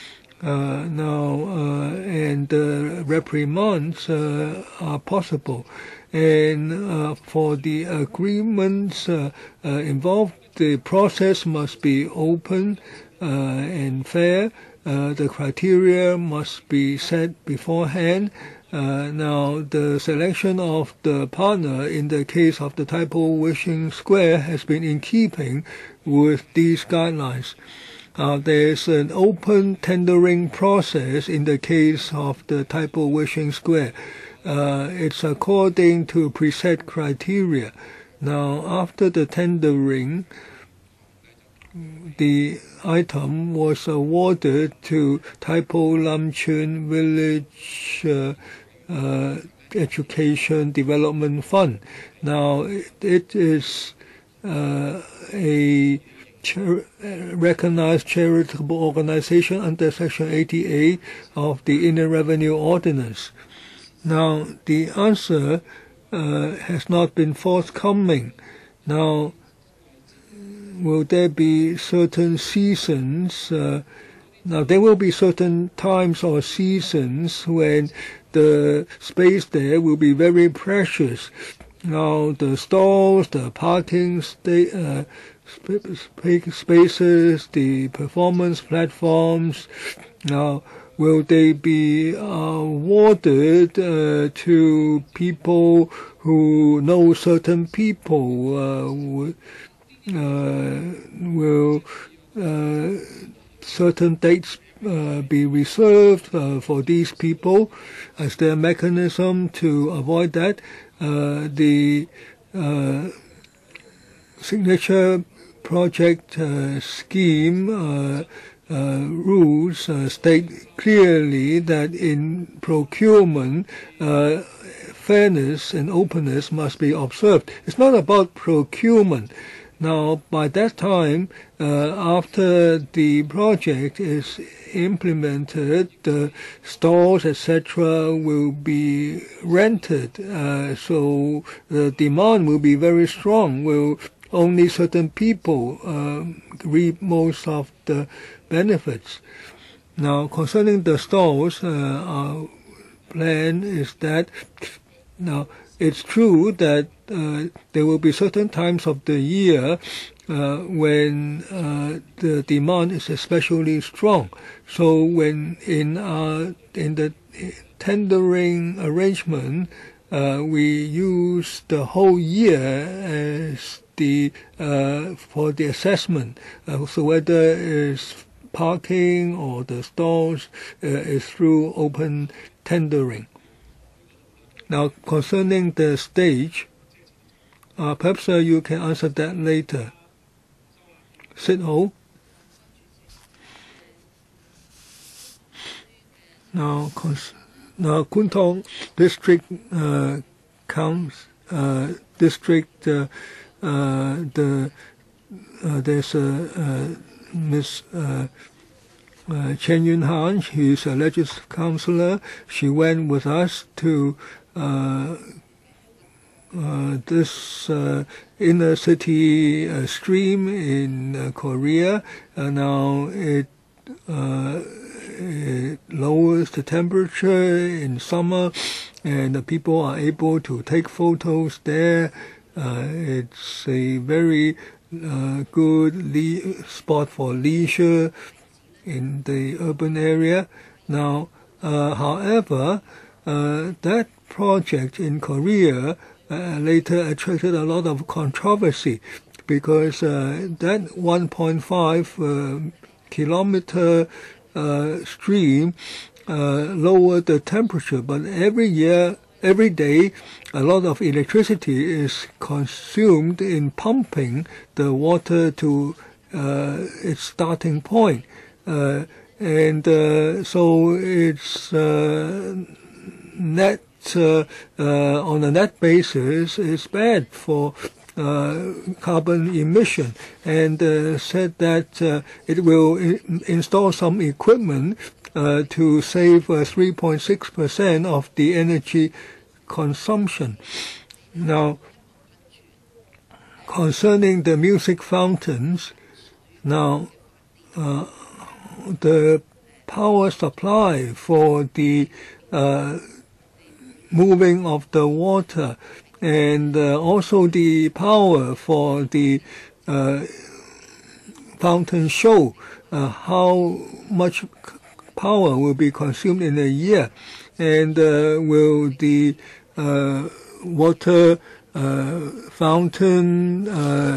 And reprimands are possible. And for the agreements involved, the process must be open and fair. The criteria must be set beforehand. Now, the selection of the partner in the case of the Taipo Wishing Square has been in keeping with these guidelines. There's an open tendering process in the case of the Taipo Wishing Square. It's according to preset criteria. Now, after the tendering, the item was awarded to Taipo Lam Chun Village Education Development Fund. Now, it is a recognized charitable organization under Section 88 of the Inland Revenue Ordinance. Now, the answer has not been forthcoming. Now, will there be certain seasons? Now, there will be certain times or seasons when the space there will be very precious. Now, the stalls, the parking spaces, the performance platforms, now, will they be awarded to people who know certain people? Will certain dates be reserved for these people? Is there a mechanism to avoid that? The signature project scheme rules state clearly that in procurement, fairness and openness must be observed. It's not about procurement. Now, by that time, after the project is implemented, the stalls, etc., will be rented. So the demand will be very strong. Will only certain people reap most of the benefits. Now, concerning the stalls, our plan is that now it's true that there will be certain times of the year when the demand is especially strong. So when in the tendering arrangement, we use the whole year as for the assessment. So whether it's parking or the stalls is through open tendering. Now, concerning the stage, perhaps you can answer that later. Sit Ho. Now, Kwun Tong District District. There's Miss Chen Yun Han. She's a legislative councillor. She went with us to this inner city stream in Korea. Now it lowers the temperature in summer, and the people are able to take photos there. It's a very good spot for leisure in the urban area. Now, however, that project in Korea later attracted a lot of controversy because that 1.5 kilometer stream lowered the temperature, but every day, a lot of electricity is consumed in pumping the water to its starting point. So it's net on a net basis is bad for carbon emission, and said that it will install some equipment to save 3.6% of the energy consumption. Now, concerning the music fountains, now the power supply for the moving of the water and also the power for the fountain show, how much power will be consumed in a year, and will the water fountain,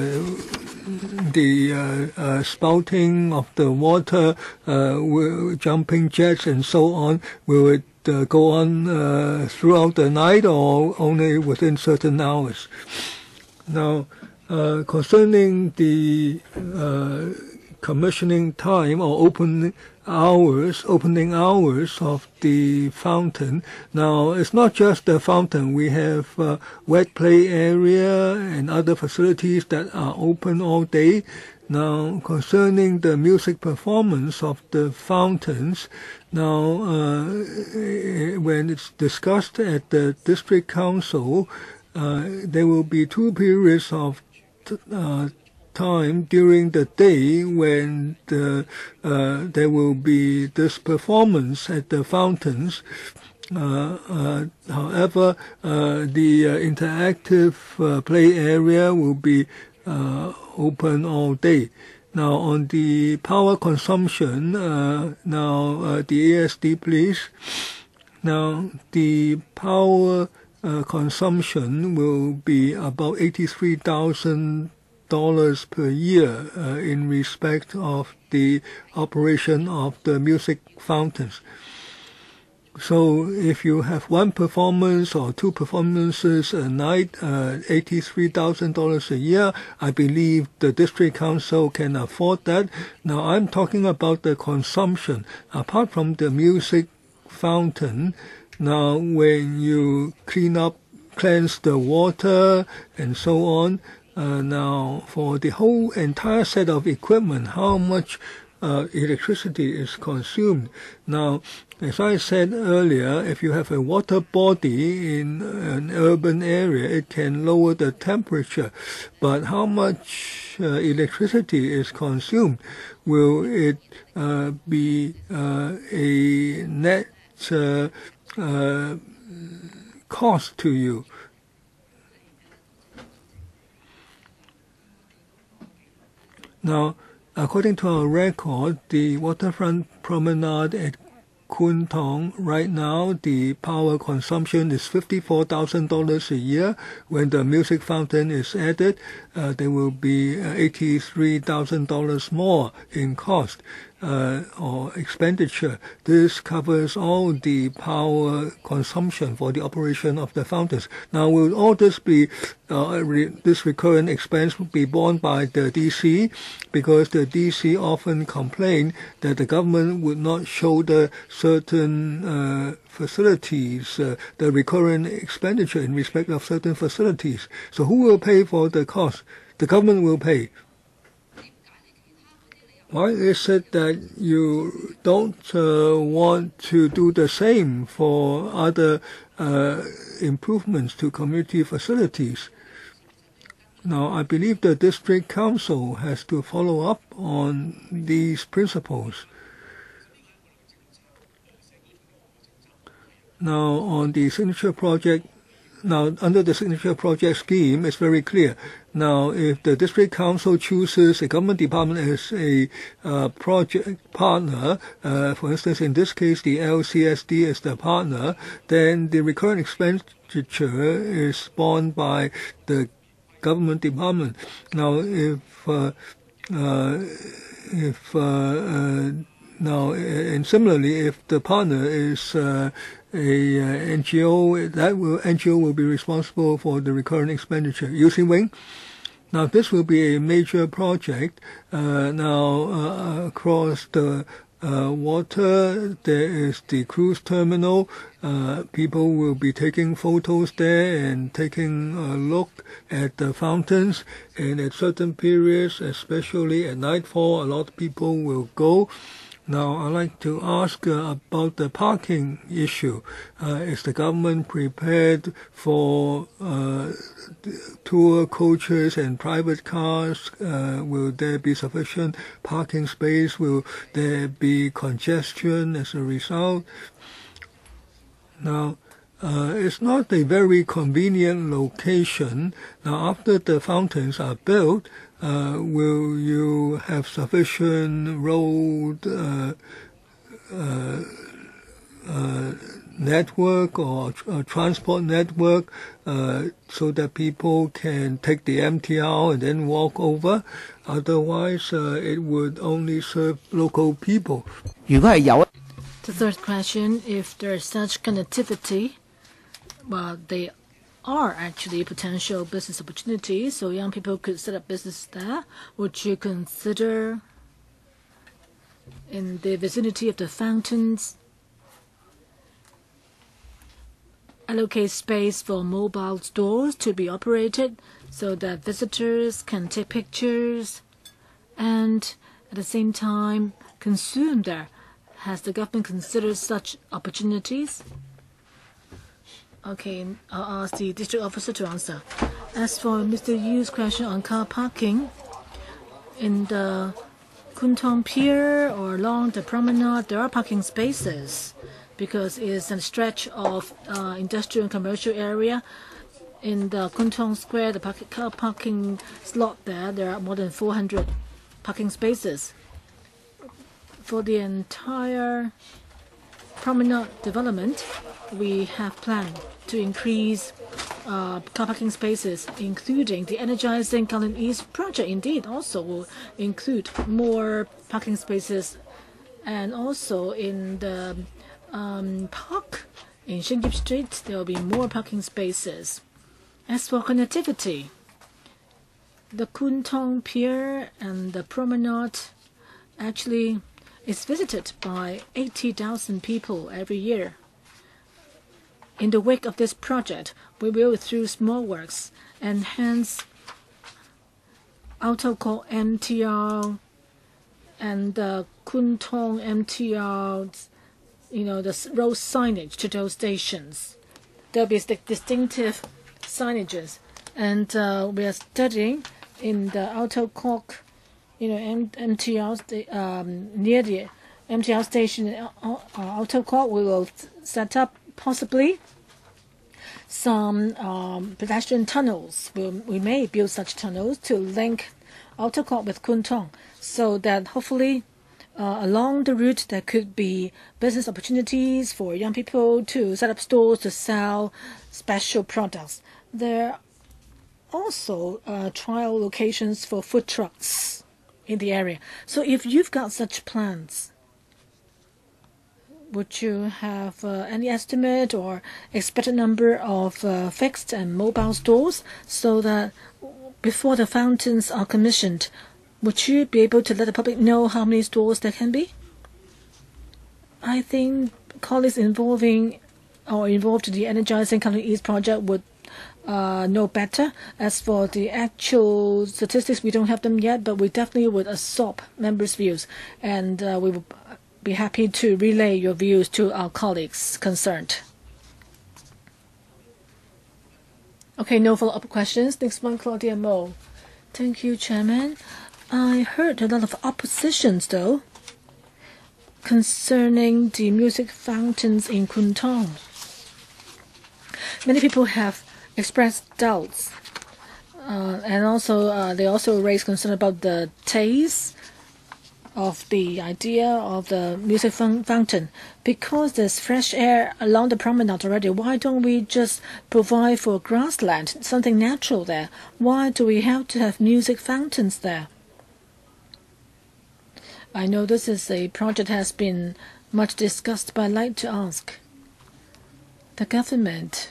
the spouting of the water, jumping jets and so on, will it go on throughout the night or only within certain hours? Now, concerning the commissioning time or opening hours of the fountain. Now, it's not just the fountain. We have wet play area and other facilities that are open all day. Now, concerning the music performance of the fountains, now, when it's discussed at the district council, there will be 2 periods of time during the day when there will be this performance at the fountains. However, the interactive play area will be open all day. Now, on the power consumption, the ASD, please. Now, the power consumption will be about $83,000 per year in respect of the operation of the music fountains. So if you have 1 performance or 2 performances a night, $83,000 a year, I believe the district council can afford that. Now, I'm talking about the consumption. Apart from the music fountain, now when you cleanse the water and so on, now for the whole entire set of equipment, how much electricity is consumed? Now, as I said earlier, if you have a water body in an urban area, it can lower the temperature. But how much electricity is consumed? Will it be a net cost to you? Now, according to our record, the waterfront promenade at Kwun Tong, right now the power consumption is $54,000 a year. When the music fountain is added, there will be $83,000 more in cost or expenditure. This covers all the power consumption for the operation of the fountains. Now, will all this be this recurrent expense will be borne by the DC, because the DC often complain that the government would not shoulder certain facilities, the recurrent expenditure in respect of certain facilities. So who will pay for the cost? The government will pay. Why is it that you don't want to do the same for other improvements to community facilities? Now, I believe the district council has to follow up on these principles. Now, on the signature project now, under the signature project scheme, it's very clear. Now, if the district council chooses a government department as a project partner, for instance, in this case, the LCSD is the partner, then the recurrent expenditure is borne by the government department. Now, and similarly, if the partner is a NGO, NGO will be responsible for the recurrent expenditure. Using Wing, now this will be a major project. Across the water, there is the cruise terminal. People will be taking photos there and taking a look at the fountains. And at certain periods, especially at nightfall, a lot of people will go. Now, I'd like to ask about the parking issue. Is the government prepared for tour coaches and private cars? Will there be sufficient parking space? Will there be congestion as a result? Now, it's not a very convenient location. Now, after the fountains are built, will you have sufficient road network or transport network so that people can take the MTR and then walk over? Otherwise, it would only serve local people. The third question, if there's such connectivity, well, they are actually potential business opportunities, so young people could set up business there. Would you consider in the vicinity of the fountains allocate space for mobile stores to be operated so that visitors can take pictures and at the same time consume there? Has the government considered such opportunities? Okay, I'll ask the district officer to answer. As for Mr. Yu's question on car parking, in the Kwun Tong Pier or along the promenade, there are parking spaces because it is a stretch of industrial and commercial area. In the Kwun Tong Square, the car parking slot there are more than 400 parking spaces. For the entire promenade development, we have planned to increase car parking spaces, including the energizing Kowloon East project. Indeed, also will include more parking spaces, and also in the park in Shingip Street, there will be more parking spaces. As for connectivity, the Kwun Tong Pier and the promenade actually is visited by 80,000 people every year. In the wake of this project, we will, through small works, enhance Outer Court MTR and the Kwun Tong MTR, the road signage to those stations. There will be distinctive signages, and we are studying in the Outer Court, MTR, near the MTR station, Outer Court, we will set up possibly some pedestrian tunnels. We may build such tunnels to link Outer Court with Kwun Tong, so that hopefully along the route there could be business opportunities for young people to set up stores to sell special products. There are also trial locations for food trucks in the area. So if you've got such plans, would you have any estimate or expected number of fixed and mobile stores, so that before the fountains are commissioned, would you be able to let the public know how many stores there can be? I think colleagues involved in the Energizing Kowloon East project would know better. As for the actual statistics, we don't have them yet, but we definitely would absorb members' views, and we will be happy to relay your views to our colleagues concerned. Okay, no follow-up questions. Next one, Claudia Mo. Thank you, Chairman. I heard a lot of oppositions, though, concerning the music fountains in Kwun Tong. Many people have expressed doubts. And also, they also raised concern about the taste of the idea of the music fountain. Because there's fresh air along the promenade already, why don't we just provide for grassland, something natural there? Why do we have to have music fountains there? I know this is a project that has been much discussed, but I'd like to ask the government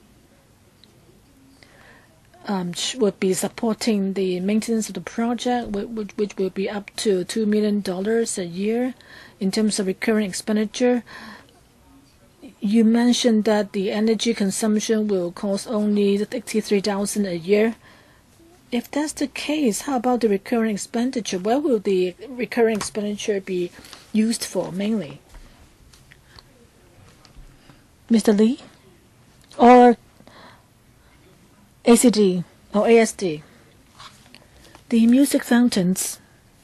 would be supporting the maintenance of the project, which will be up to $2 million a year in terms of recurring expenditure. You mentioned that the energy consumption will cost only $83,000 a year. If that's the case, how about the recurring expenditure? Where will the recurring expenditure be used for mainly? Mr. Lee? Or ACD or ASD? The music fountains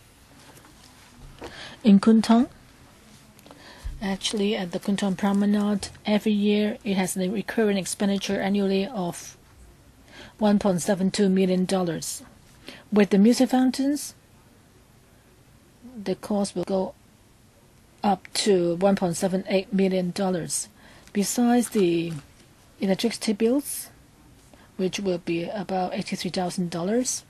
in Kuntong, actually at the Kuntong Promenade, every year it has a recurring expenditure annually of $1.72 million. With the music fountains, the cost will go up to $1.78 million. Besides the electricity bills, which will be about $83,000.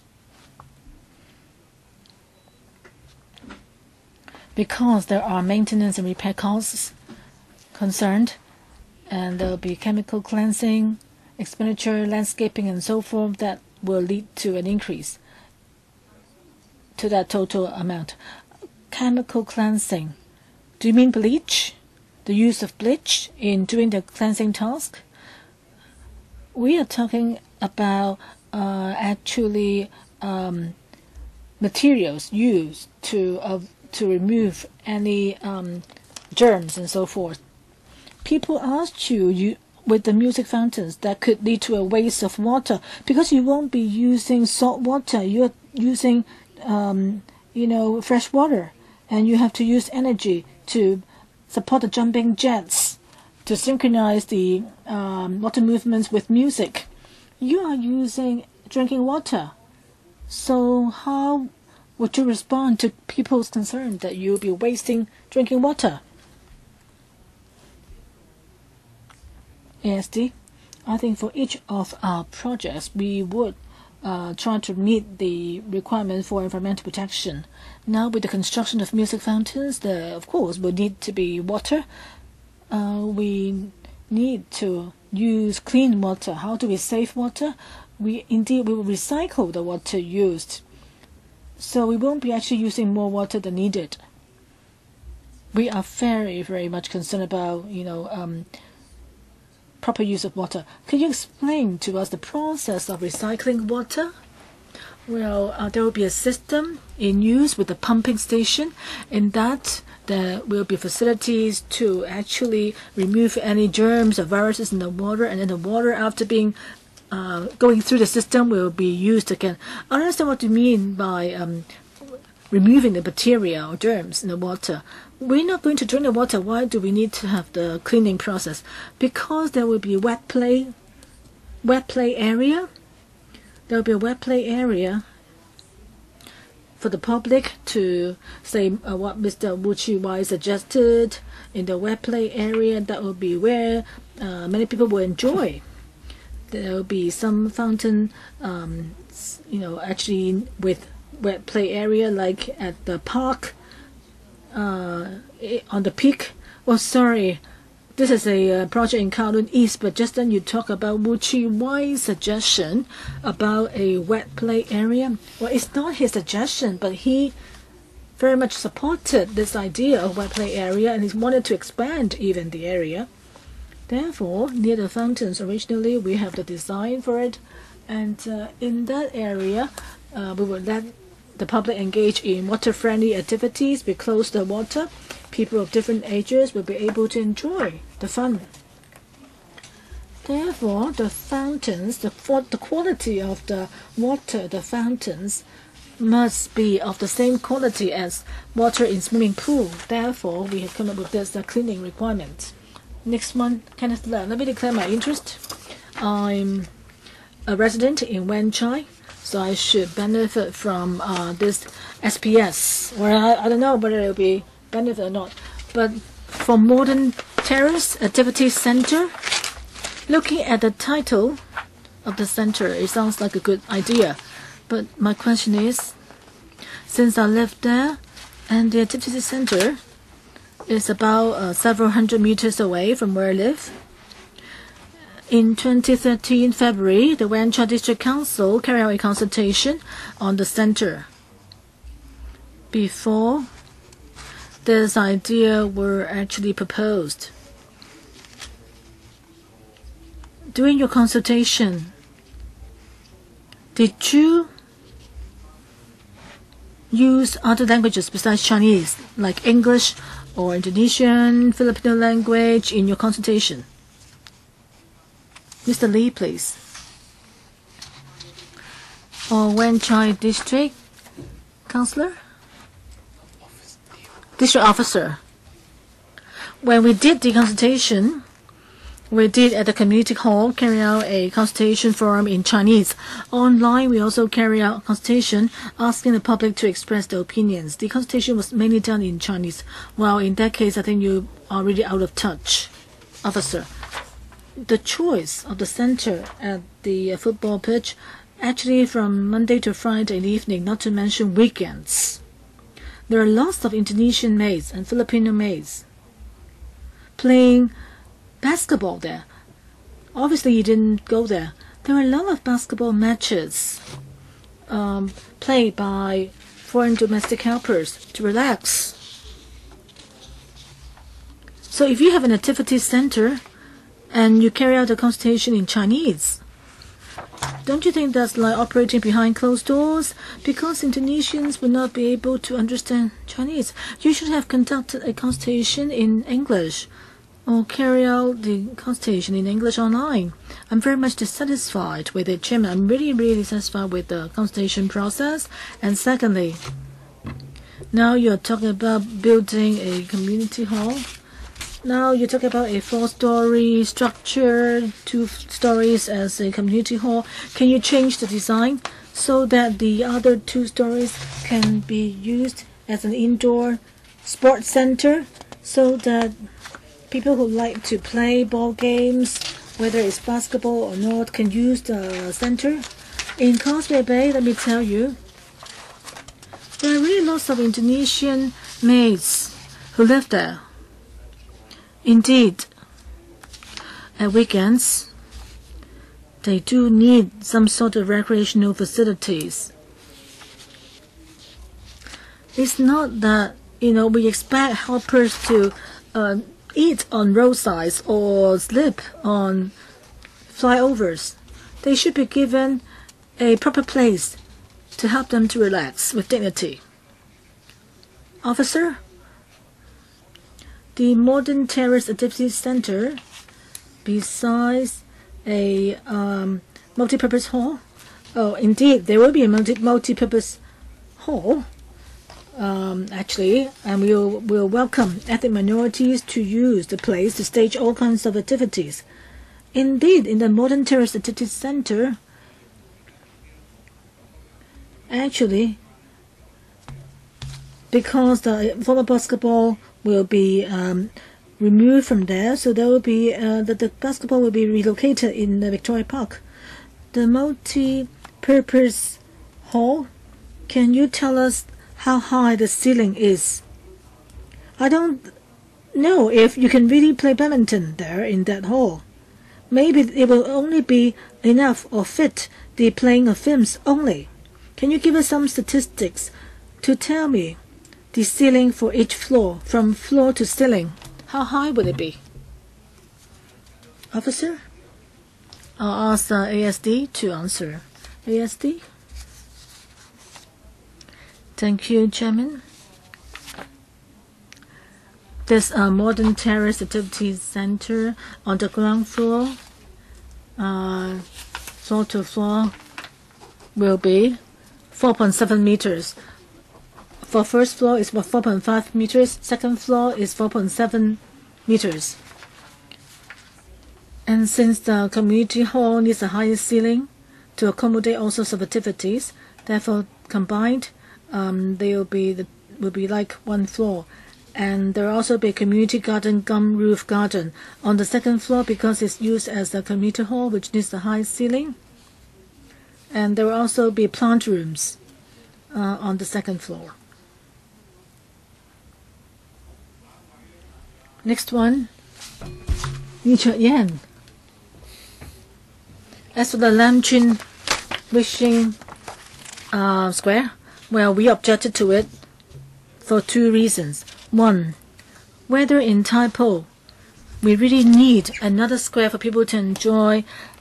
Because there are maintenance and repair costs concerned, and there will be chemical cleansing, expenditure, landscaping, and so forth, that will lead to an increase to that total amount. Chemical cleansing. Do you mean bleach? The use of bleach in doing the cleansing task? We are talking about actually materials used to remove any germs and so forth. People ask you with the music fountains, that could lead to a waste of water because you won't be using salt water. You're using fresh water, and you have to use energy to support the jumping jets, to synchronize the water movements with music. You are using drinking water. So how would you respond to people's concern that you'll be wasting drinking water? ASD, I think for each of our projects, we would try to meet the requirement for environmental protection. Now, with the construction of music fountains, there, of course, will need to be water. We need to use clean water. How do we save water? We will recycle the water used. So we won't be actually using more water than needed. We are very, very much concerned about, proper use of water. Can you explain to us the process of recycling water? Well, there will be a system in use with the pumping station. In that, there will be facilities to actually remove any germs or viruses in the water, and then the water, after being going through the system, will be used again. I understand what you mean by removing the bacteria or germs in the water. We're not going to drink the water. Why do we need to have the cleaning process? Because there will be wet play area. There will be a wet play area for the public to say what Mr. Wu Chi-wai suggested. In the wet play area, that will be where many people will enjoy. There will be some fountain, actually with wet play area, like at the park, on the peak. Oh, sorry, this is a project in Kowloon East, but just then you talk about Wu Chi-wai's suggestion about a wet play area. Well, it's not his suggestion, but he very much supported this idea of wet play area, and he wanted to expand even the area. Therefore, near the fountains, originally we have the design for it, and in that area, we will let the public engage in water-friendly activities. We close the water. People of different ages will be able to enjoy the fun. Therefore, the fountains, the quality of the water, the fountains, must be of the same quality as water in swimming pool. Therefore, we have come up with this cleaning requirement. Next one, Kenneth Leung. Let me declare my interest. I'm a resident in Wan Chai, so I should benefit from this SPS. Well, I don't know whether it will be benefit or not. But for Modern Terrace Activity Center, looking at the title of the center, it sounds like a good idea. But my question is, since I live there, and the activity center is about several hundred meters away from where I live. In 2013 February, the Wan Chai District Council carried out a consultation on the center. Before this idea were actually proposed. During your consultation, did you use other languages besides Chinese, like English or Indonesian, Filipino language in your consultation? Mr. Lee, please. Or Wan Chai District Councillor? District Officer. When we did the consultation, we did at the community hall carry out a consultation forum in Chinese. Online, we also carry out consultation asking the public to express their opinions. The consultation was mainly done in Chinese. Well, in that case, I think you are really out of touch, officer. The choice of the center at the football pitch, actually from Monday to Friday evening, not to mention weekends. There are lots of Indonesian maids and Filipino maids playing basketball there. Obviously, you didn't go there. There are a lot of basketball matches played by foreign domestic helpers to relax. So if you have an activity center and you carry out the consultation in Chinese, don't you think that's like operating behind closed doors? Because Indonesians will not be able to understand Chinese. You should have conducted a consultation in English or carry out the consultation in English online. I'm very much dissatisfied with it, Chairman. I'm really satisfied with the consultation process. And secondly, now you're talking about building a community hall. Now you're talking about a 4-story structure, 2 stories as a community hall. Can you change the design so that the other 2 stories can be used as an indoor sports center so that people who like to play ball games, whether it's basketball or not, can use the center? In Causeway Bay, let me tell you, there are really lots of Indonesian maids who live there. Indeed, at weekends, they do need some sort of recreational facilities. It's not that, we expect helpers to eat on roadsides or sleep on flyovers. They should be given a proper place to help them to relax with dignity. Officer? The Modern Terrace Activity Center, besides a multi-purpose hall, indeed, there will be a multi-purpose hall, actually, and we'll welcome ethnic minorities to use the place to stage all kinds of activities. Indeed, in the Modern Terrace Activity Center, actually, because the former basketball will be removed from there, so there will be the basketball will be relocated in the Victoria Park. The multi-purpose hall, can you tell us how high the ceiling is? I don't know if you can really play badminton there in that hall. Maybe it will only be enough or fit the playing of films only. Can you give us some statistics to tell me the ceiling for each floor, from floor to ceiling? How high would it be? Officer? I'll ask ASD to answer. ASD? Thank you, Chairman. This Modern Terrace Activity Center on the ground floor, floor to floor, will be 4.7 meters. For first floor is 4.5 meters, second floor is 4.7 meters. And since the community hall needs a higher ceiling to accommodate all sorts of activities, therefore combined, they will be like one floor. And there will also be a community garden, gum roof garden on the second floor because it's used as a community hall, which needs a high ceiling. And there will also be plant rooms on the second floor. Next one, Yan. As for the Lam Chun Wishing Square, well, we objected to it for two reasons. One, whether in Tai Po we really need another square for people to enjoy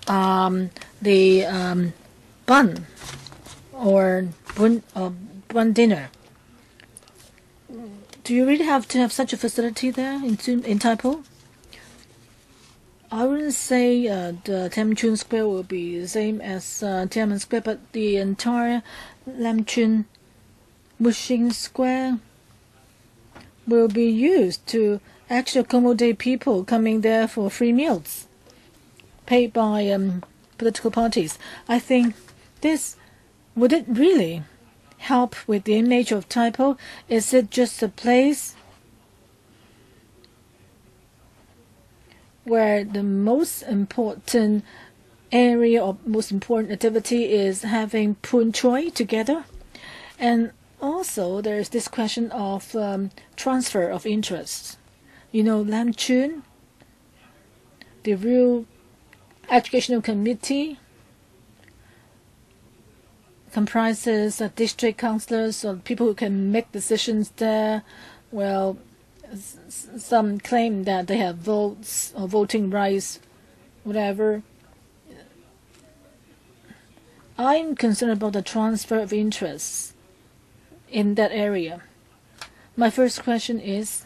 the bun or bun dinner. Do you really have to have such a facility there in Tai Po? I wouldn't say the Tam Chun Square will be the same as Tiananmen Square, but the entire Lam Chun Wishing Square will be used to actually accommodate people coming there for free meals paid by political parties. I think would it really help with the image of Tai Po? Is it just a place where the most important area or most important activity is having Pun Choi together? And also there is this question of transfer of interests. You know, Lam Chun, the real educational committee, comprises district councillors or people who can make decisions there. Well, some claim that they have votes or voting rights, whatever. I'm concerned about the transfer of interests in that area. My first question is,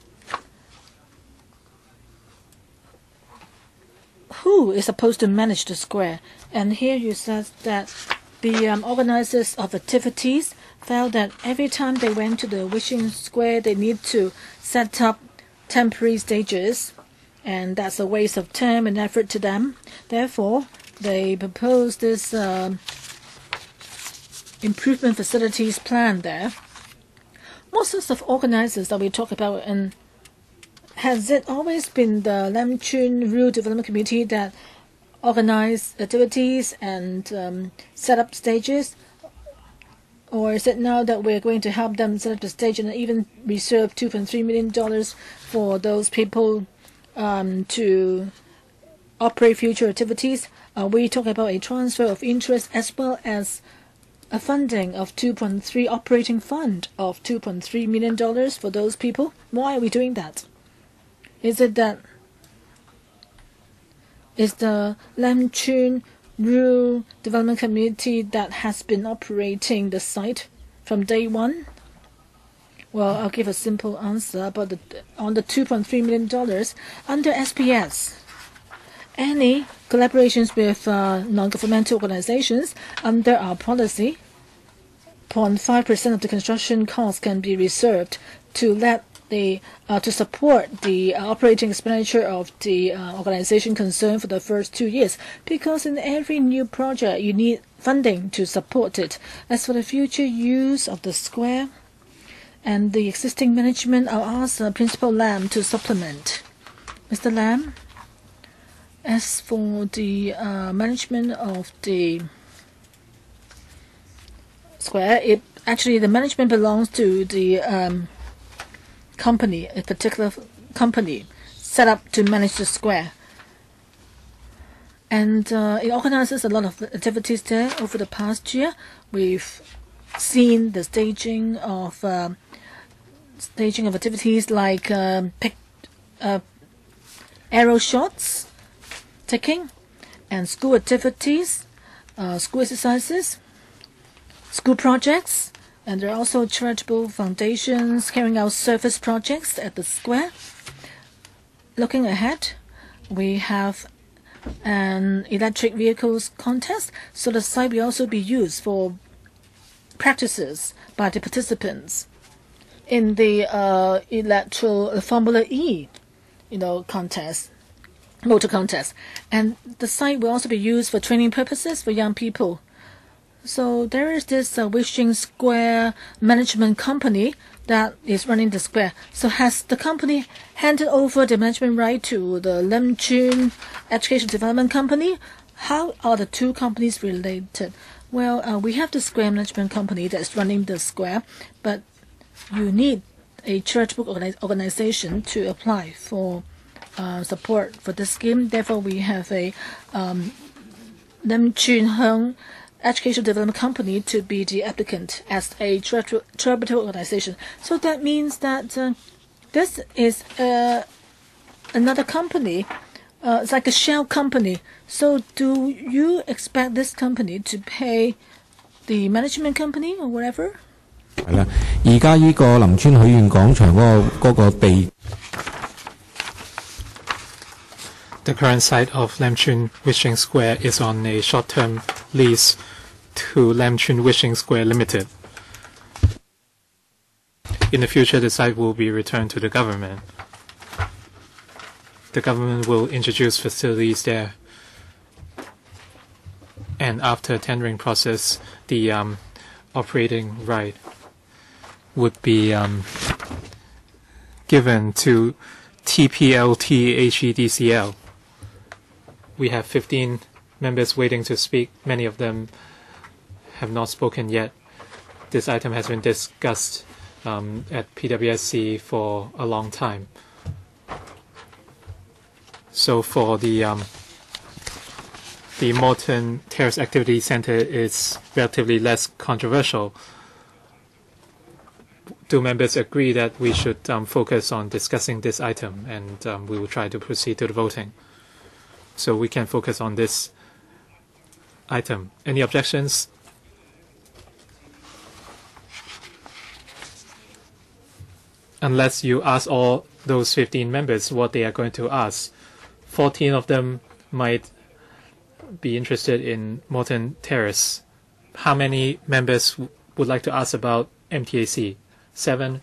who is supposed to manage the square? And here you said that the organizers of activities felt that every time they went to the Wishing Square, they need to set up temporary stages, and that's a waste of time and effort to them. Therefore, they proposed this improvement facilities plan there. What sorts of organizers that we talk about, and has it always been the Lam Chun Rural Development Committee that organize activities and set up stages? Or is it now that we're going to help them set up the stage and even reserve $2.3 million for those people to operate future activities? Are we talking about a transfer of interest as well as a funding of operating fund of $2.3 million for those people? Why are we doing that? Is it that is the Lam Chun Rural Development Committee that has been operating the site from day one? Well, I'll give a simple answer. But on the $2.3 million under SPS, any collaborations with non-governmental organizations under our policy, 0.5% of the construction cost can be reserved to support the operating expenditure of the organization concerned for the first 2 years, because in every new project you need funding to support it. As for the future use of the square and the existing management, I'll ask Principal Lam to supplement. Mr. Lam, as for the management of the square, the management belongs to the company, a particular company set up to manage the square. And it organizes a lot of activities there. Over the past year, we've seen the staging of activities like arrow shots, taking, and school activities, school exercises, school projects. And there are also charitable foundations carrying out service projects at the square. Looking ahead, we have an electric vehicles contest, so the site will also be used for practices by the participants in the Formula E, contest. motor contest. And the site will also be used for training purposes for young people. So there is this Wishing Square management company that is running the square. So has the company handed over the management right to the Lim Chun Education Development Company? How are the two companies related? Well, we have the square management company that's running the square, but you need a church book organization to apply for support for the scheme. Therefore, we have a Lim Chun Hung Education Development Company to be the applicant as a charitable organization. So that means that this is another company. It's like a shell company. So do you expect this company to pay the management company or whatever? 係啦，而家呢個林村許願廣場嗰個地。 The current site of Lam Chun Wishing Square is on a short-term lease to Lam Chun Wishing Square Limited. In the future, the site will be returned to the government. The government will introduce facilities there. And after tendering process, the operating right would be given to TPLT HEDCL. We have 15 members waiting to speak. Many of them have not spoken yet. This item has been discussed at PWSC for a long time. So for the Morton Terrace Activity Center is relatively less controversial. Do members agree that we should focus on discussing this item, and we will try to proceed to the voting? So we can focus on this item. Any objections? Unless you ask all those 15 members what they are going to ask. 14 of them might be interested in Morton Terrace. How many members would like to ask about MTAC? 7?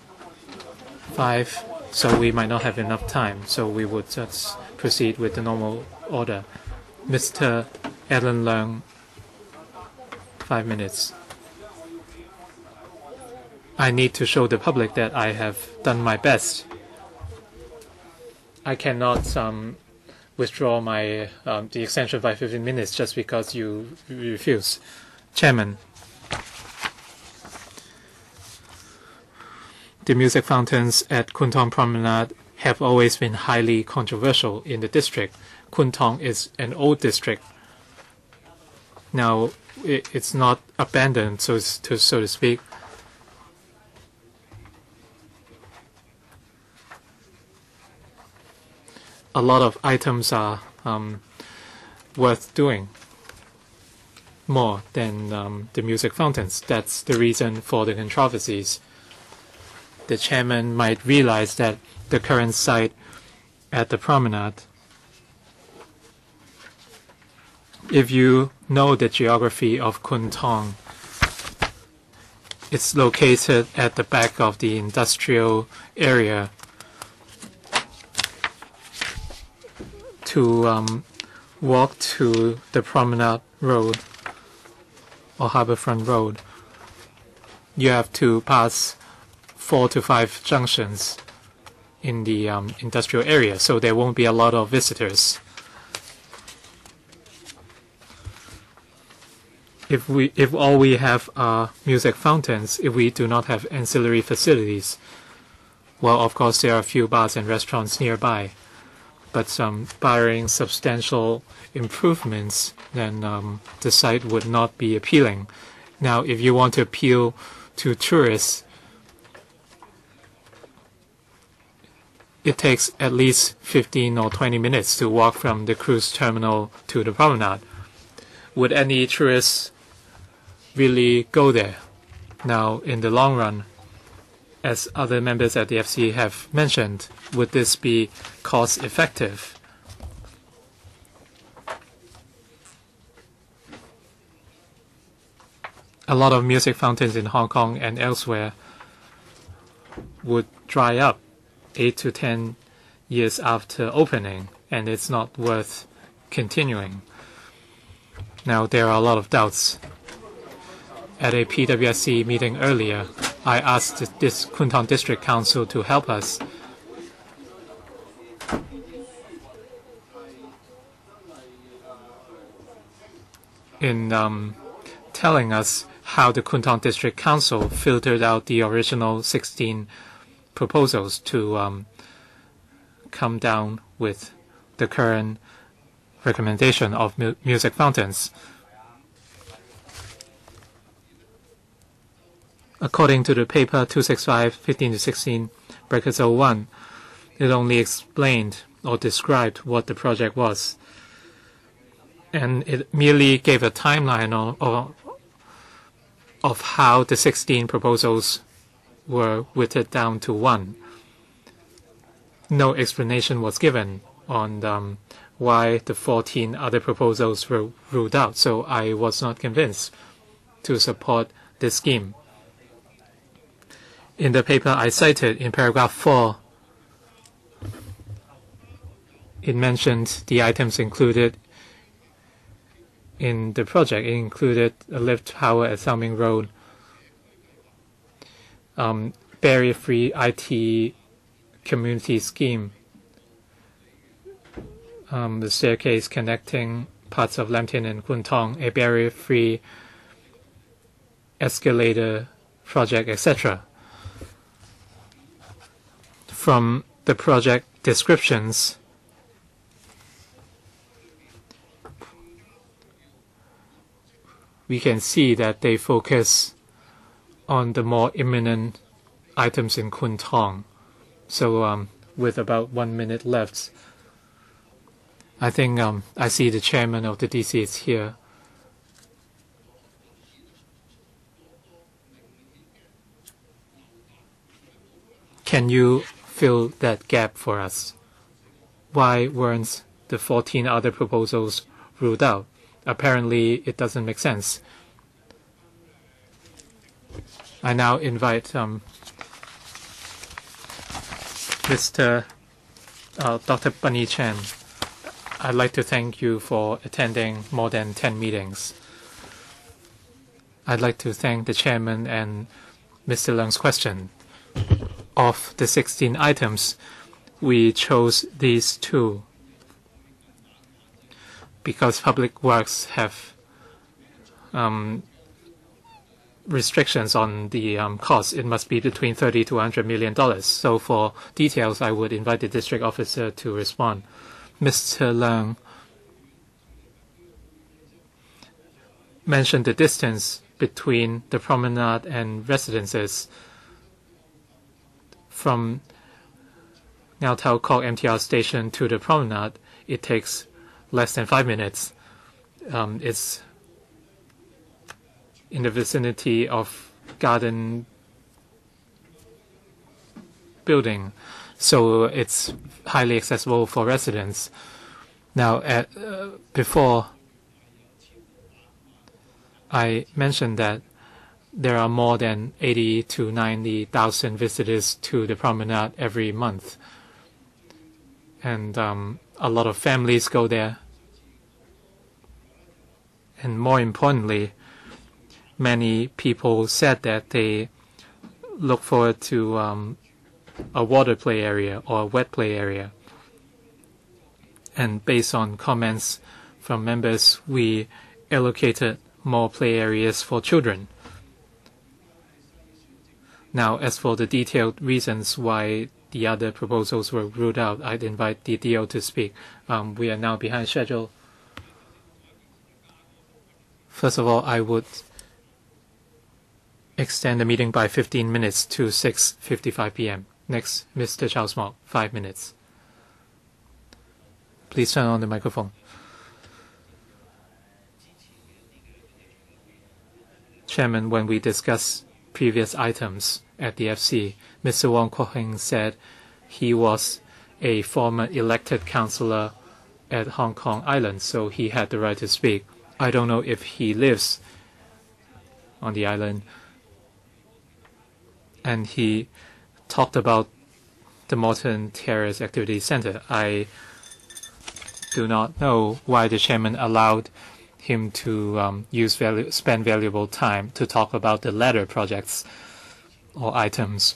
5? So we might not have enough time. So we would just proceed with the normal order. Mr. Alan Leung, 5 minutes. I need to show the public that I have done my best. I cannot withdraw my the extension by 15 minutes just because you refuse. Chairman, the music fountains at Kwun Tong Promenade have always been highly controversial in the district. Kwun Tong is an old district. Now, it's not abandoned, so to speak. A lot of items are worth doing more than the music fountains. That's the reason for the controversies. The chairman might realize that the current site at the promenade, if you know the geography of Kwun Tong, it's located at the back of the industrial area. To walk to the Promenade Road or Harbourfront Road, you have to pass 4 to 5 junctions in the industrial area, so there won't be a lot of visitors. If all we have are music fountains, if we do not have ancillary facilities, well, of course there are a few bars and restaurants nearby. But barring substantial improvements, then the site would not be appealing. Now, if you want to appeal to tourists, it takes at least 15 or 20 minutes to walk from the cruise terminal to the promenade. Would any tourists really go there? Now, in the long run, as other members at the FC have mentioned, would this be cost effective? A lot of music fountains in Hong Kong and elsewhere would dry up 8 to 10 years after opening, and it's not worth continuing. Now, there are a lot of doubts. At a PWSC meeting earlier, I asked this Kuntong District Council to help us in telling us how the Kuntong District Council filtered out the original 16 proposals to come down with the current recommendation of music fountains. According to the paper 265-15-16, bracket 01, it only explained or described what the project was. And it merely gave a timeline of how the 16 proposals were whittled down to one. No explanation was given on why the 14 other proposals were ruled out, so I was not convinced to support this scheme. In the paper I cited, in paragraph 4, it mentioned the items included in the project. It included a lift tower at Salming Road, barrier-free IT community scheme, the staircase connecting parts of Lamtin and Kuntong, a barrier-free escalator project, etc. From the project descriptions, we can see that they focus on the more imminent items in Kuntong. So with about 1 minute left, I think I see the chairman of the DC is here. Can you fill that gap for us? Why weren't the 14 other proposals ruled out? Apparently, it doesn't make sense. I now invite Dr. Bunny Chen. I'd like to thank you for attending more than 10 meetings. I'd like to thank the chairman and Mr. Leung's question. Of the 16 items, we chose these two because public works have restrictions on the cost. It must be between $30 to $100 million. So for details, I would invite the district officer to respond. Mr. Leung mentioned the distance between the promenade and residences. From Ngau Tau Kok MTR station to the promenade, it takes less than 5 minutes. It's in the vicinity of Garden Building, so it's highly accessible for residents. Now, before I mentioned that there are more than 80 to 90,000 visitors to the promenade every month. And a lot of families go there. And more importantly, many people said that they look forward to a water play area or a wet play area. And based on comments from members, we allocated more play areas for children. Now, as for the detailed reasons why the other proposals were ruled out, I'd invite the DO to speak. We are now behind schedule. First of all, I would extend the meeting by 15 minutes to 6:55 p.m. Next, Mr. Charles Mok, 5 minutes. Please turn on the microphone. Chairman, when we discuss previous items at the FC, Mr. Wong Kwok Heng said he was a former elected councillor at Hong Kong Island, so he had the right to speak. I don't know if he lives on the island. And he talked about the Morton Terrace Activity Center. I do not know why the chairman allowed him to spend valuable time to talk about the latter projects or items.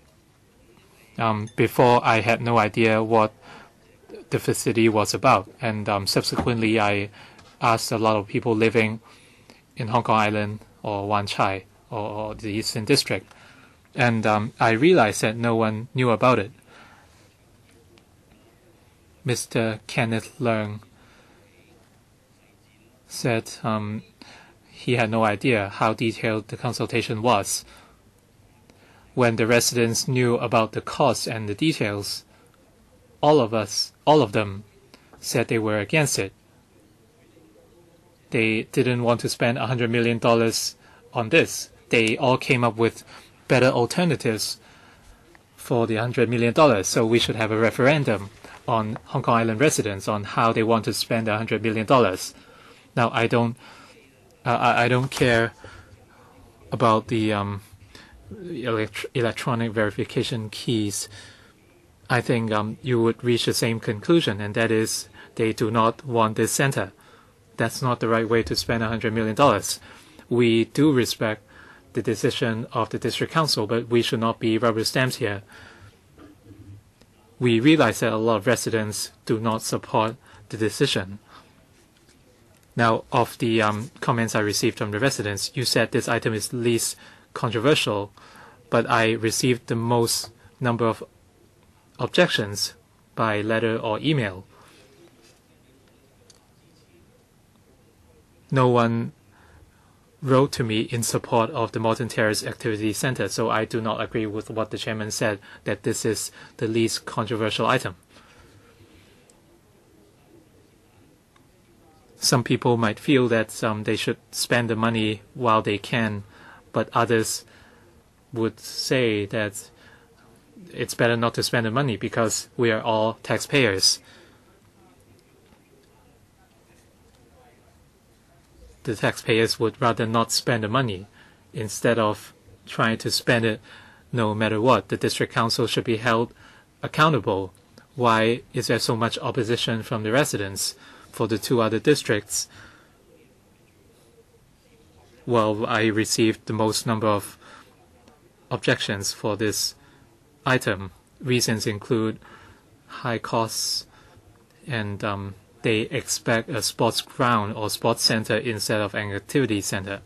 Before, I had no idea what the facility was about, and subsequently I asked a lot of people living in Hong Kong Island or Wan Chai or the Eastern District, and I realized that no one knew about it. Mr. Kenneth Leung said he had no idea how detailed the consultation was. When the residents knew about the costs and the details, all of them said they were against it. They didn't want to spend $100 million on this. They all came up with better alternatives for the $100 million. So we should have a referendum on Hong Kong Island residents on how they want to spend $100 million. Now, I don't care about the electronic verification keys. I think you would reach the same conclusion, and that is they do not want this center. That's not the right way to spend $100 million. We do respect the decision of the district council, but we should not be rubber stamps here. We realize that a lot of residents do not support the decision. Now, of the comments I received from the residents, you said this item is least controversial, but I received the most number of objections by letter or email. No one wrote to me in support of the Modern Terrace Activity Center, so I do not agree with what the chairman said, that this is the least controversial item. Some people might feel that they should spend the money while they can, but others would say that it's better not to spend the money because we are all taxpayers. The taxpayers would rather not spend the money instead of trying to spend it no matter what. The district council should be held accountable. Why is there so much opposition from the residents for the two other districts? Well, I received the most number of objections for this item. Reasons include high costs, and they expect a sports ground or sports center instead of an activity center.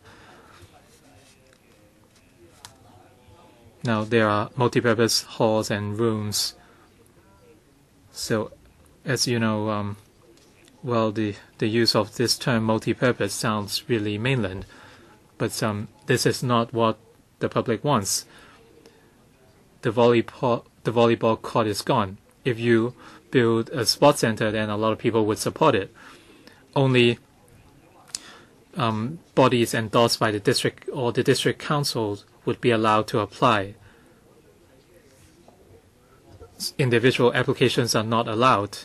Now, there are multipurpose halls and rooms. So, as you know, well, the use of this term multipurpose sounds really mainland, but this is not what the public wants. The volleyball court is gone. If you build a sports center, then a lot of people would support it. Only bodies endorsed by the district or the district council would be allowed to apply. Individual applications are not allowed.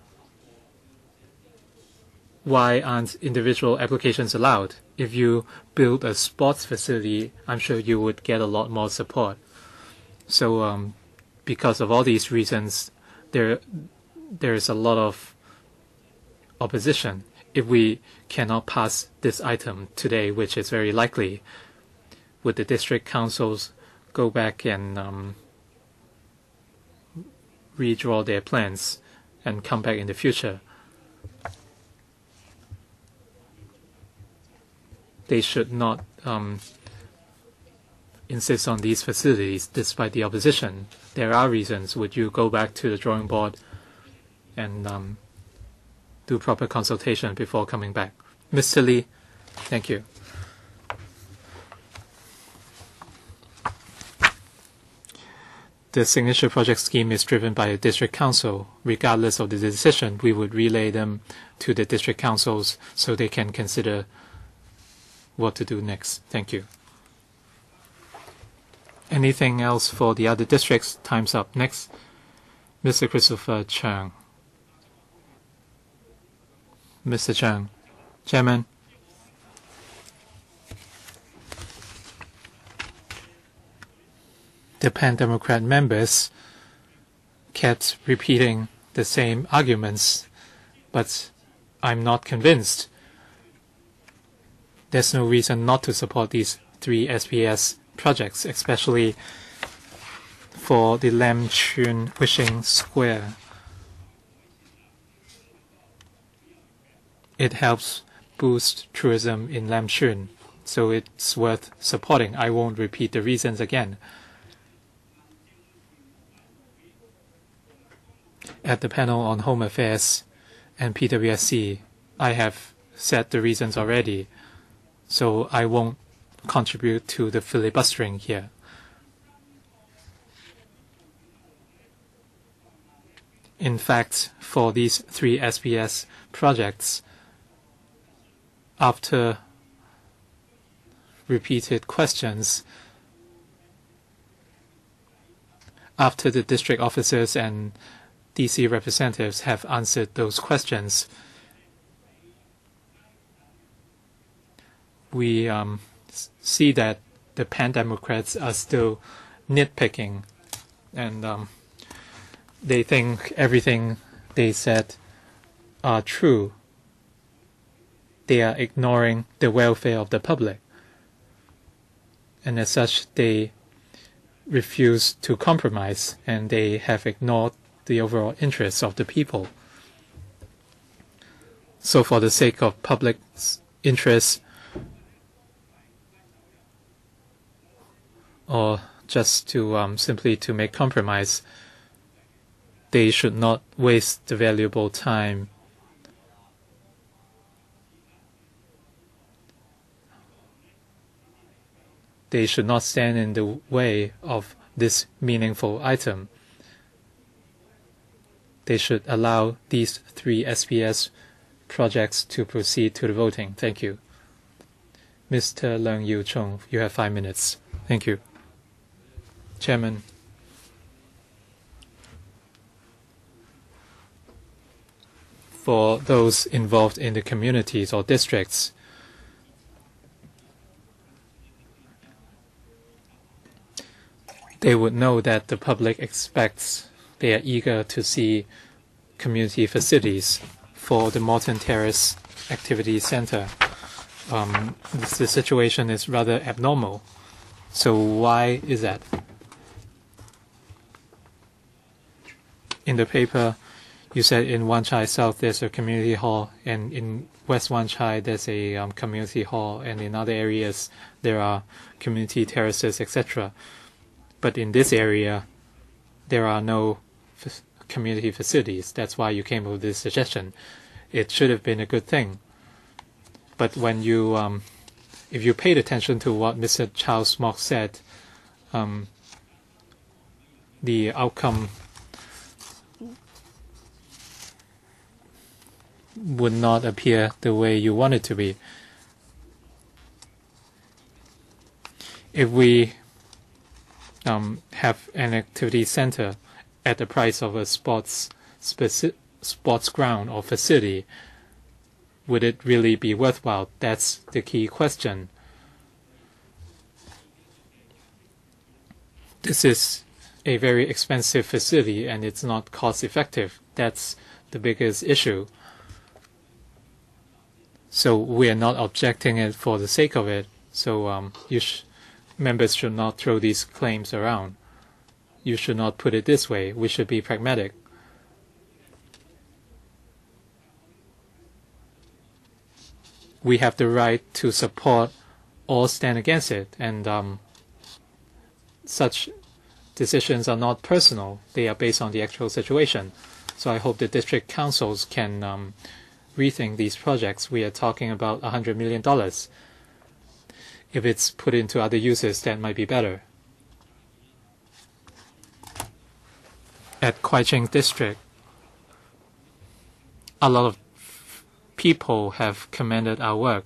Why aren't individual applications allowed? If you build a sports facility, I'm sure you would get a lot more support. So because of all these reasons, there is a lot of opposition. If we cannot pass this item today, which is very likely, would the district councils go back and redraw their plans and come back in the future? They should not insist on these facilities despite the opposition. There are reasons. Would you go back to the drawing board and do proper consultation before coming back? Mr. Lee, thank you. The signature project scheme is driven by the district council. Regardless of the decision, we would relay them to the district councils so they can consider what to do next. Thank you. Anything else for the other districts? Time's up. Next, Mr. Christopher Chang. Mr. Chang, Chairman. The Pan-Democrat members kept repeating the same arguments but I'm not convinced. There's no reason not to support these 3 SPS projects, especially for the Lam Chun Wishing Square. It helps boost tourism in Lam Chun, so it's worth supporting. I won't repeat the reasons again. At the panel on Home Affairs and PWSC, I have said the reasons already, so I won't contribute to the filibustering here. In fact, for these 3 SPS projects, after repeated questions, after the district officers and DC representatives have answered those questions, we see that the pan-democrats are still nitpicking, and they think everything they said are true. They are ignoring the welfare of the public, and as such they refuse to compromise, and they have ignored the overall interests of the people. So for the sake of public interest, or just to simply to make compromise, they should not waste the valuable time they should not stand in the way of this meaningful item. They should allow these 3 SPS projects to proceed to the voting. Thank you. Mr. Leung Yu Chung, you have 5 minutes. Thank you. Chairman. For those involved in the communities or districts, they would know that the public expects, they are eager to see community facilities for the Morton Terrace Activity Center. The situation is rather abnormal. So why is that? In the paper, you said in Wan Chai South there's a community hall, and in West Wan Chai there's a community hall, and in other areas there are community terraces, etc. But in this area, there are no community facilities. That's why you came up with this suggestion. It should have been a good thing. But when you, if you paid attention to what Mr. Charles Mock said, the outcome would not appear the way you want it to be. If we have an activity center at the price of a sports ground or facility, would it really be worthwhile? That's the key question. This is a very expensive facility and it's not cost effective. That's the biggest issue. So we are not objecting it for the sake of it. So members should not throw these claims around. You should not put it this way. We should be pragmatic. We have the right to support or stand against it, and such decisions are not personal. They are based on the actual situation. So I hope the district councils can rethink these projects. We are talking about $100 million. If it's put into other uses, that might be better. At Kwai Ching District, a lot of people have commended our work.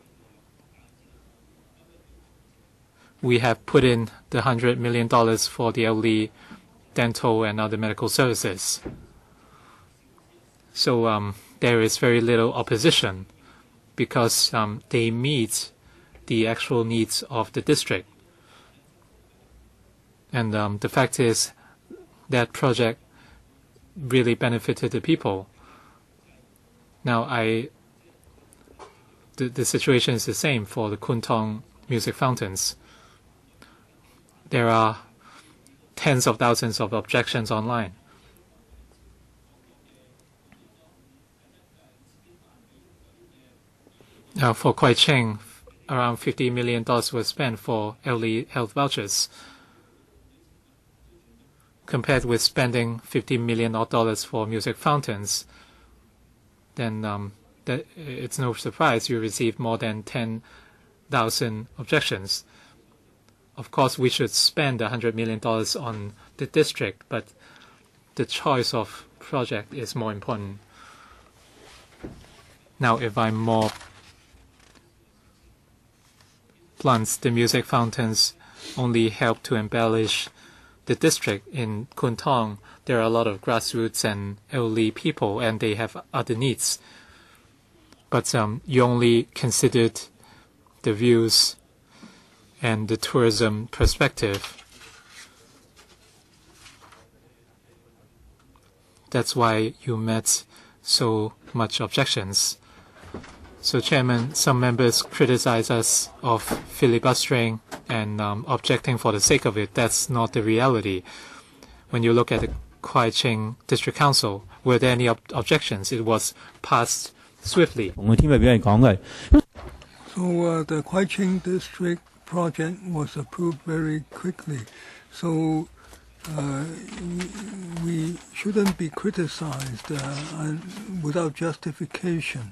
We have put in the $100 million for the elderly dental and other medical services. So there is very little opposition because they meet the actual needs of the district. And the fact is that project really benefited the people. Now, the situation is the same for the Kuntong music fountains. There are tens of thousands of objections online. Now, for Kwai Ching, around $50 million was spent for elderly health vouchers, compared with spending $50 million for music fountains. Then it's no surprise you received more than 10,000 objections. Of course, we should spend $100 million on the district, but the choice of project is more important. Now, if I'm more blunt, the music fountains only help to embellish the district. In Kuntong, there are a lot of grassroots and elderly people, and they have other needs. But you only considered the views and the tourism perspective. That's why you met so much objections. So, Chairman, some members criticize us of filibustering and objecting for the sake of it. That's not the reality. When you look at the Kwai Ching District Council, were there any objections? It was passed swiftly. So the Kwai Ching District project was approved very quickly. So we shouldn't be criticized without justification.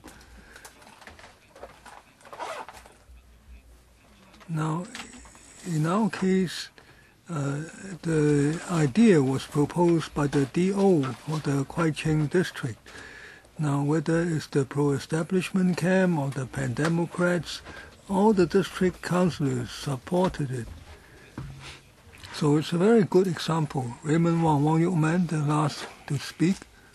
Now, in our case, the idea was proposed by the DO for the Kwai Ching district. Now, whether it's the pro-establishment camp or the pan-democrats, all the district councillors supported it. So it's a very good example. Raymond Wang Yuk-man, the last to speak.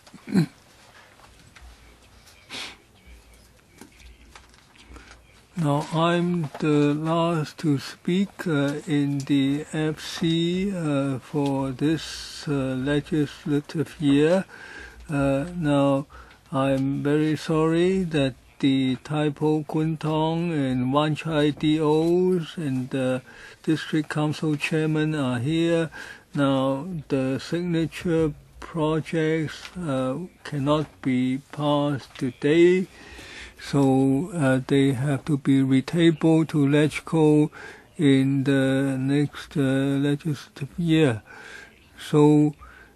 Now, I'm the last to speak in the FC for this legislative year. Now, I'm very sorry that the Taipo Kuntong and Wan Chai DOs and the district council chairman are here. Now, the signature projects cannot be passed today. So they have to be retabled to LegCo in the next legislative year. So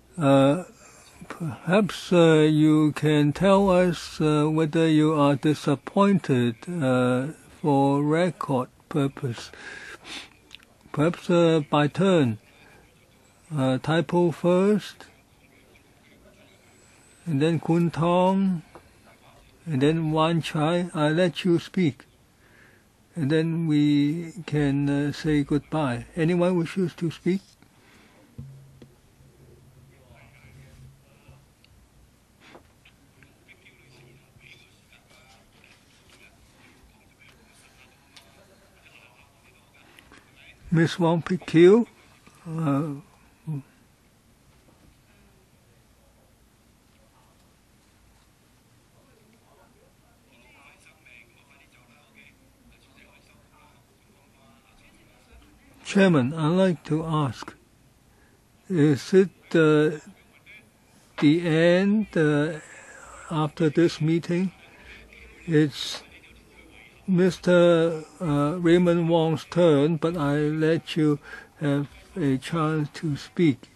perhaps you can tell us whether you are disappointed for record purpose. Perhaps by turn. Taipo first, and then Kuntong, and then Wan Chai. I'll let you speak, and then we can say goodbye. Anyone wishes to speak? Miss Wong Pik-kiu, Chairman, I'd like to ask, is it the end after this meeting? It's Mr. Raymond Wong's turn, but I let you have a chance to speak.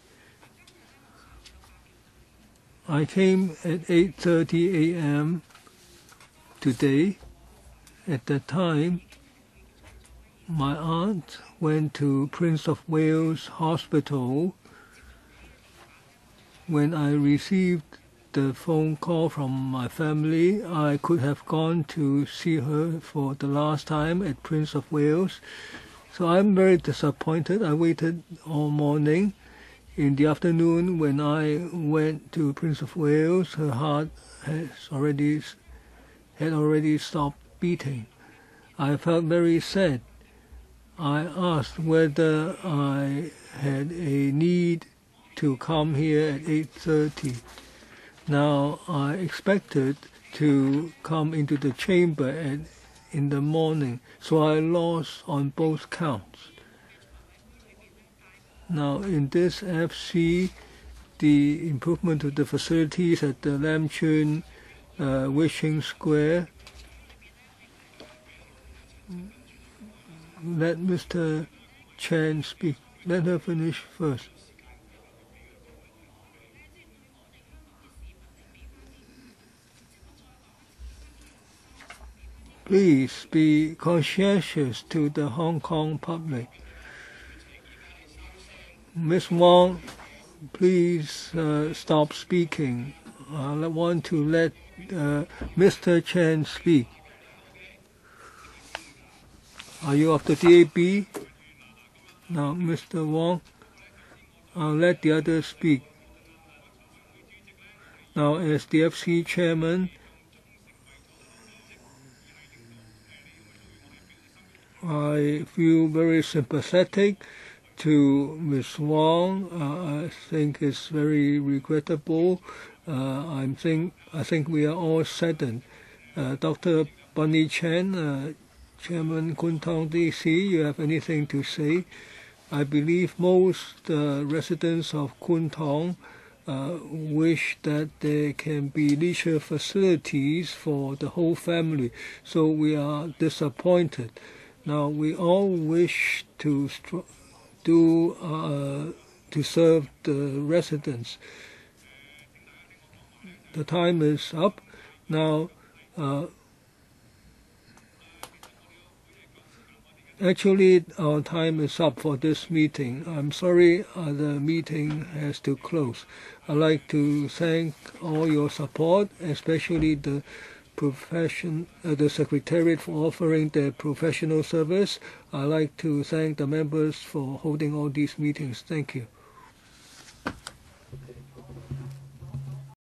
I came at 8:30 a.m. today. At the time, my aunt went to Prince of Wales Hospital. When I received the phone call from my family, I could have gone to see her for the last time at Prince of Wales. So I'm very disappointed. I waited all morning. In the afternoon, when I went to Prince of Wales, her heart had already stopped beating. I felt very sad. I asked whether I had a need to come here at 8:30. Now, I expected to come into the chamber in the morning, so I lost on both counts. Now, in this FC, the improvement of the facilities at the Lam Chun Wishing Square, let Mr. Chen speak. Let her finish first. Please be conscientious to the Hong Kong public. Ms. Wong, please stop speaking. I want to let Mr. Chen speak. Are you of the DAB? Now, Mr. Wong, I'll let the others speak. Now, as the FC chairman, I feel very sympathetic to Ms. Wong. I think it's very regrettable. I think we are all saddened. Dr. Bunny Chen, Chairman Kwun Tong DC, you have anything to say? I believe most residents of Kwun Tong wish that there can be leisure facilities for the whole family, so we are disappointed. Now, we all wish to serve the residents. The time is up. Now, actually, our time is up for this meeting. I'm sorry the meeting has to close. I'd like to thank all your support, especially the Secretariat for offering their professional service. I'd like to thank the members for holding all these meetings. Thank you.